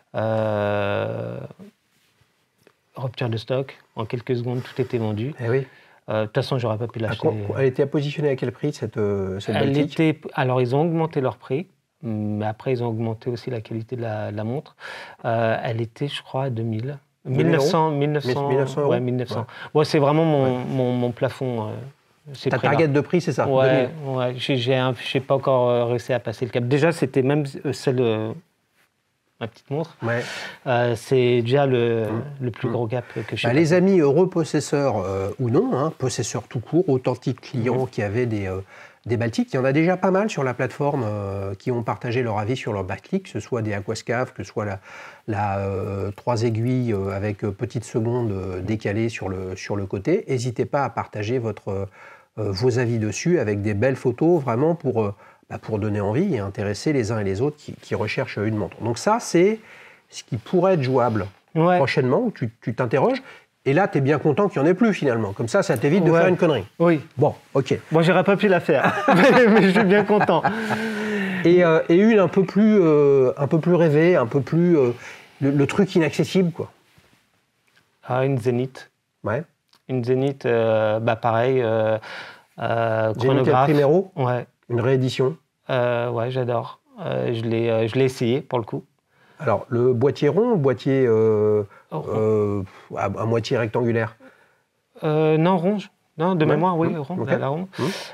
rupture de stock, en quelques secondes, tout était vendu. Eh oui. De toute façon, j'aurais pas pu l'acheter. Elle était positionnée à quel prix, cette Baltic? Alors, ils ont augmenté leur prix, mais après, ils ont augmenté aussi la qualité de la montre. Elle était, je crois, à 2000. 1900 euros. Ouais, 1900. Ouais. Bon, c'est vraiment mon plafond. Ta target de prix, c'est ça? Ouais, j'ai pas encore réussi à passer le cap. Déjà, c'était même celle... ma petite montre, c'est déjà le plus gros gap que je sais. Les amis heureux possesseurs ou non, possesseurs tout court, authentiques clients qui avaient des Baltics, il y en a déjà pas mal sur la plateforme qui ont partagé leur avis sur leur Baltic, que ce soit des Aquascaf, que ce soit la 3 aiguilles avec petite seconde décalée sur le côté. N'hésitez pas à partager vos avis dessus avec des belles photos, vraiment pour donner envie et intéresser les uns et les autres qui recherchent une montre. Donc ça, c'est ce qui pourrait être jouable prochainement, où tu t'interroges. Et là, tu es bien content qu'il n'y en ait plus, finalement. Comme ça t'évite de faire une connerie. Oui. Bon, OK. Bon, j'aurais pas pu la faire, mais je suis bien content. Et une un peu plus rêvée, un peu plus... le truc inaccessible, quoi. Une Zénith. Ouais. Une Zénith, pareil, chronographe. Zénith Primero. Ouais. Une réédition. Ouais, j'adore. Je l'ai essayé, pour le coup. Alors, le boîtier rond, le boîtier à moitié rectangulaire? Non, rond. Non, de Ouais. mémoire, oui, rond, Ok. la ronde.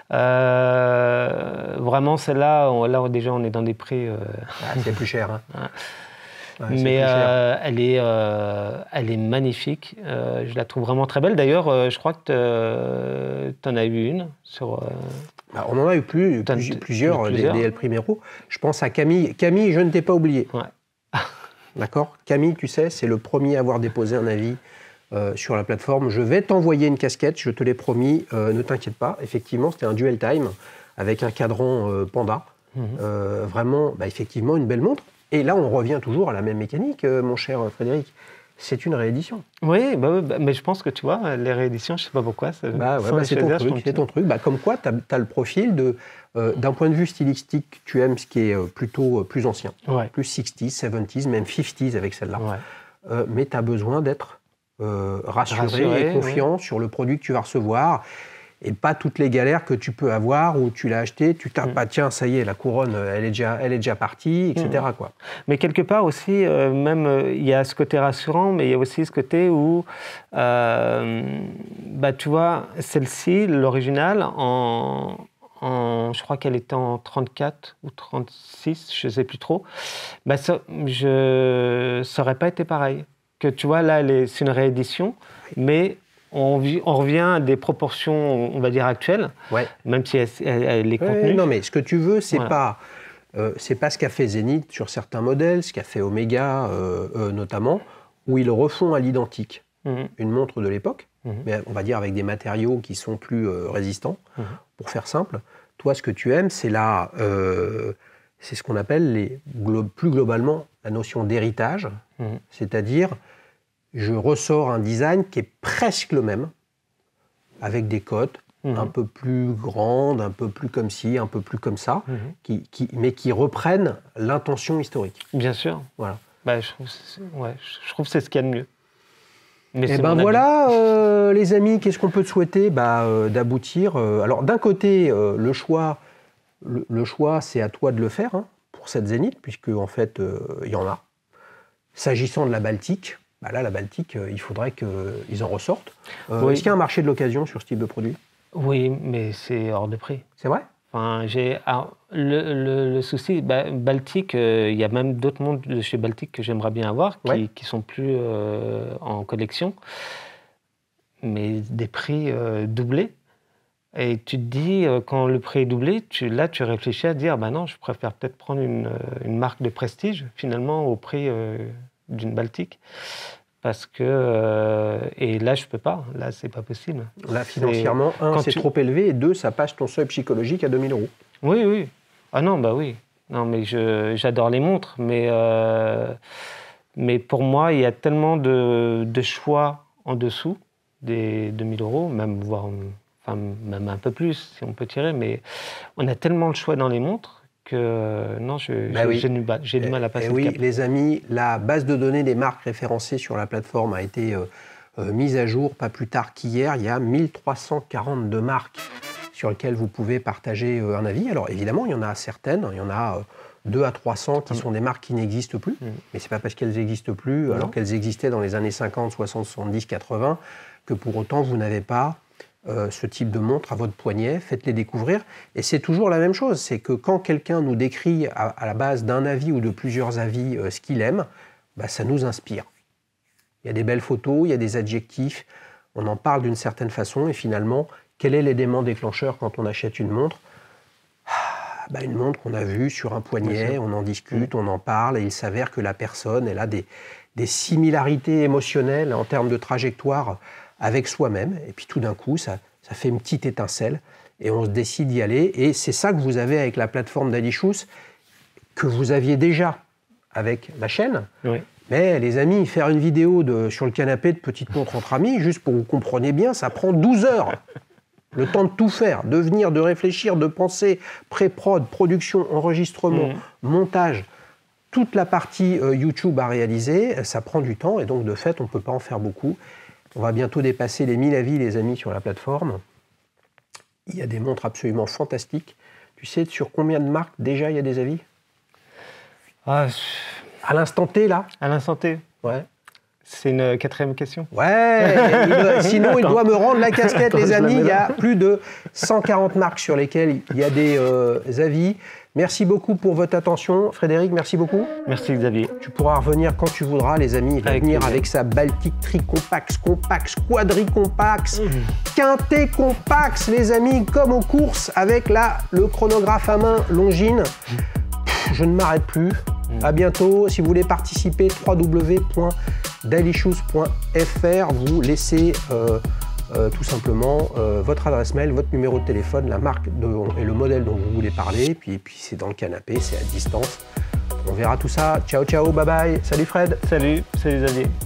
Vraiment, celle-là, déjà, on est dans des prix... C'est plus cher. Hein. Ouais, c'est mais plus cher. elle est magnifique. Je la trouve vraiment très belle. D'ailleurs, je crois que tu en as eu une sur... On en a eu plusieurs, des El Primero. Je pense à Camille. Camille, je ne t'ai pas oublié. Ouais. D'accord? Camille, tu sais, c'est le premier à avoir déposé un avis sur la plateforme. Je vais t'envoyer une casquette, je te l'ai promis, ne t'inquiète pas. Effectivement, c'était un dual time avec un cadran Panda. Vraiment, effectivement, une belle montre. Et là, on revient toujours à la même mécanique, mon cher Frédéric. C'est une réédition. Oui, mais je pense que tu vois, les rééditions, je ne sais pas pourquoi. C'est ton truc. Comme quoi, tu as le profil d'un point de vue stylistique, tu aimes ce qui est plutôt plus ancien. Ouais. Plus 60s, 70s, même 50s avec celle-là. Ouais. Mais tu as besoin d'être rassuré et confiant sur le produit que tu vas recevoir. Et pas toutes les galères que tu peux avoir où tu l'as acheté, tu tapes, tiens, ça y est, la couronne, elle est déjà partie, etc. Quoi. Mais quelque part aussi, il y a ce côté rassurant, mais il y a aussi ce côté où, tu vois, celle-ci, l'original, je crois qu'elle était en 34 ou 36, je ne sais plus trop, ça n'aurait pas été pareil. Que tu vois, là, c'est une réédition, mais... On revient à des proportions, on va dire, actuelles, même si elle est contenue. Non, mais ce que tu veux, c'est pas ce qu'a fait Zénith sur certains modèles, ce qu'a fait Omega notamment, où ils refont à l'identique une montre de l'époque, mais on va dire avec des matériaux qui sont plus résistants, pour faire simple. Toi, ce que tu aimes, c'est c'est ce qu'on appelle plus globalement la notion d'héritage, c'est-à-dire... Je ressors un design qui est presque le même, avec des cotes un peu plus grandes, un peu plus comme ci, un peu plus comme ça, mais qui reprennent l'intention historique. Bien sûr. Voilà. Je trouve que c'est ce qu'il y a de mieux. Mais et voilà, les amis, qu'est-ce qu'on peut te souhaiter? D'aboutir. Alors, d'un côté, le choix, c'est à toi de le faire pour cette Zénith, puisque en fait, il y en a. S'agissant de la Baltique, là, la Baltique, il faudrait qu'ils en ressortent. Est-ce qu'il y a un marché de l'occasion sur ce type de produit? Oui, mais c'est hors de prix. C'est vrai? Le souci, Baltique, il y a même d'autres montres de chez Baltique que j'aimerais bien avoir, qui sont plus en collection, mais des prix doublés. Et tu te dis, quand le prix est doublé, tu réfléchis à dire, non, je préfère peut-être prendre une marque de prestige, finalement, au prix d'une Baltique. Parce que... et là, je ne peux pas. Là, ce n'est pas possible. Là, financièrement, c'est trop élevé, et 2, ça passe ton seuil psychologique à 2 000 €. Oui. Ah non, oui. Non, mais j'adore les montres. Mais pour moi, il y a tellement de choix en dessous des 2 000 €, même un peu plus, si on peut tirer. Mais on a tellement de choix dans les montres que non, j'ai du mal à passer le cap. Les amis, la base de données des marques référencées sur la plateforme a été mise à jour pas plus tard qu'hier. Il y a 1342 marques sur lesquelles vous pouvez partager un avis. Alors évidemment, il y en a certaines, il y en a 200 à 300 qui sont des marques qui n'existent plus, mais c'est pas parce qu'elles n'existent plus, alors qu'elles existaient dans les années 50, 60, 70, 80, que pour autant vous n'avez pas ce type de montre à votre poignet, faites-les découvrir. Et c'est toujours la même chose, c'est que quand quelqu'un nous décrit à la base d'un avis ou de plusieurs avis ce qu'il aime, ça nous inspire. Il y a des belles photos, il y a des adjectifs, on en parle d'une certaine façon, et finalement, quel est l'élément déclencheur quand on achète une montre? Une montre qu'on a vue sur un poignet, on en discute, on en parle, et il s'avère que la personne, elle a des similarités émotionnelles en termes de trajectoire avec soi-même, et puis tout d'un coup, ça fait une petite étincelle, et on se décide d'y aller, et c'est ça que vous avez avec la plateforme d'Adichus, que vous aviez déjà avec la chaîne, mais les amis, faire une vidéo sur le canapé de petite montre entre amis, juste pour que vous compreniez bien, ça prend 12 heures. Le temps de tout faire, de venir, de réfléchir, de penser, pré-prod, production, enregistrement, montage, toute la partie YouTube à réaliser, ça prend du temps, et donc de fait, on ne peut pas en faire beaucoup. On va bientôt dépasser les 1000 avis, les amis, sur la plateforme. Il y a des montres absolument fantastiques. Tu sais sur combien de marques déjà il y a des avis? Ah, À l'instant T, là? à l'instant T. Ouais. C'est une 4e question. Ouais, sinon il doit me rendre la casquette, Attends, les je la amis. mets Il y là. a plus de 140 marques sur lesquelles il y a des avis. Merci beaucoup pour votre attention. Frédéric, merci beaucoup. Merci Xavier. Tu pourras revenir quand tu voudras, les amis. Il va Avec venir plaisir. avec sa Baltic Tricompax, Compax, Quadricompax, Quintet Compax, les amis, comme aux courses avec le chronographe à main Longines. Je ne m'arrête plus. À bientôt. Si vous voulez participer, www.dailyshoes.fr. Vous laissez tout simplement votre adresse mail, votre numéro de téléphone, la marque et le modèle dont vous voulez parler. Puis c'est dans le canapé, c'est à distance. On verra tout ça. Ciao, ciao, bye bye. Salut Fred. Salut Xavier.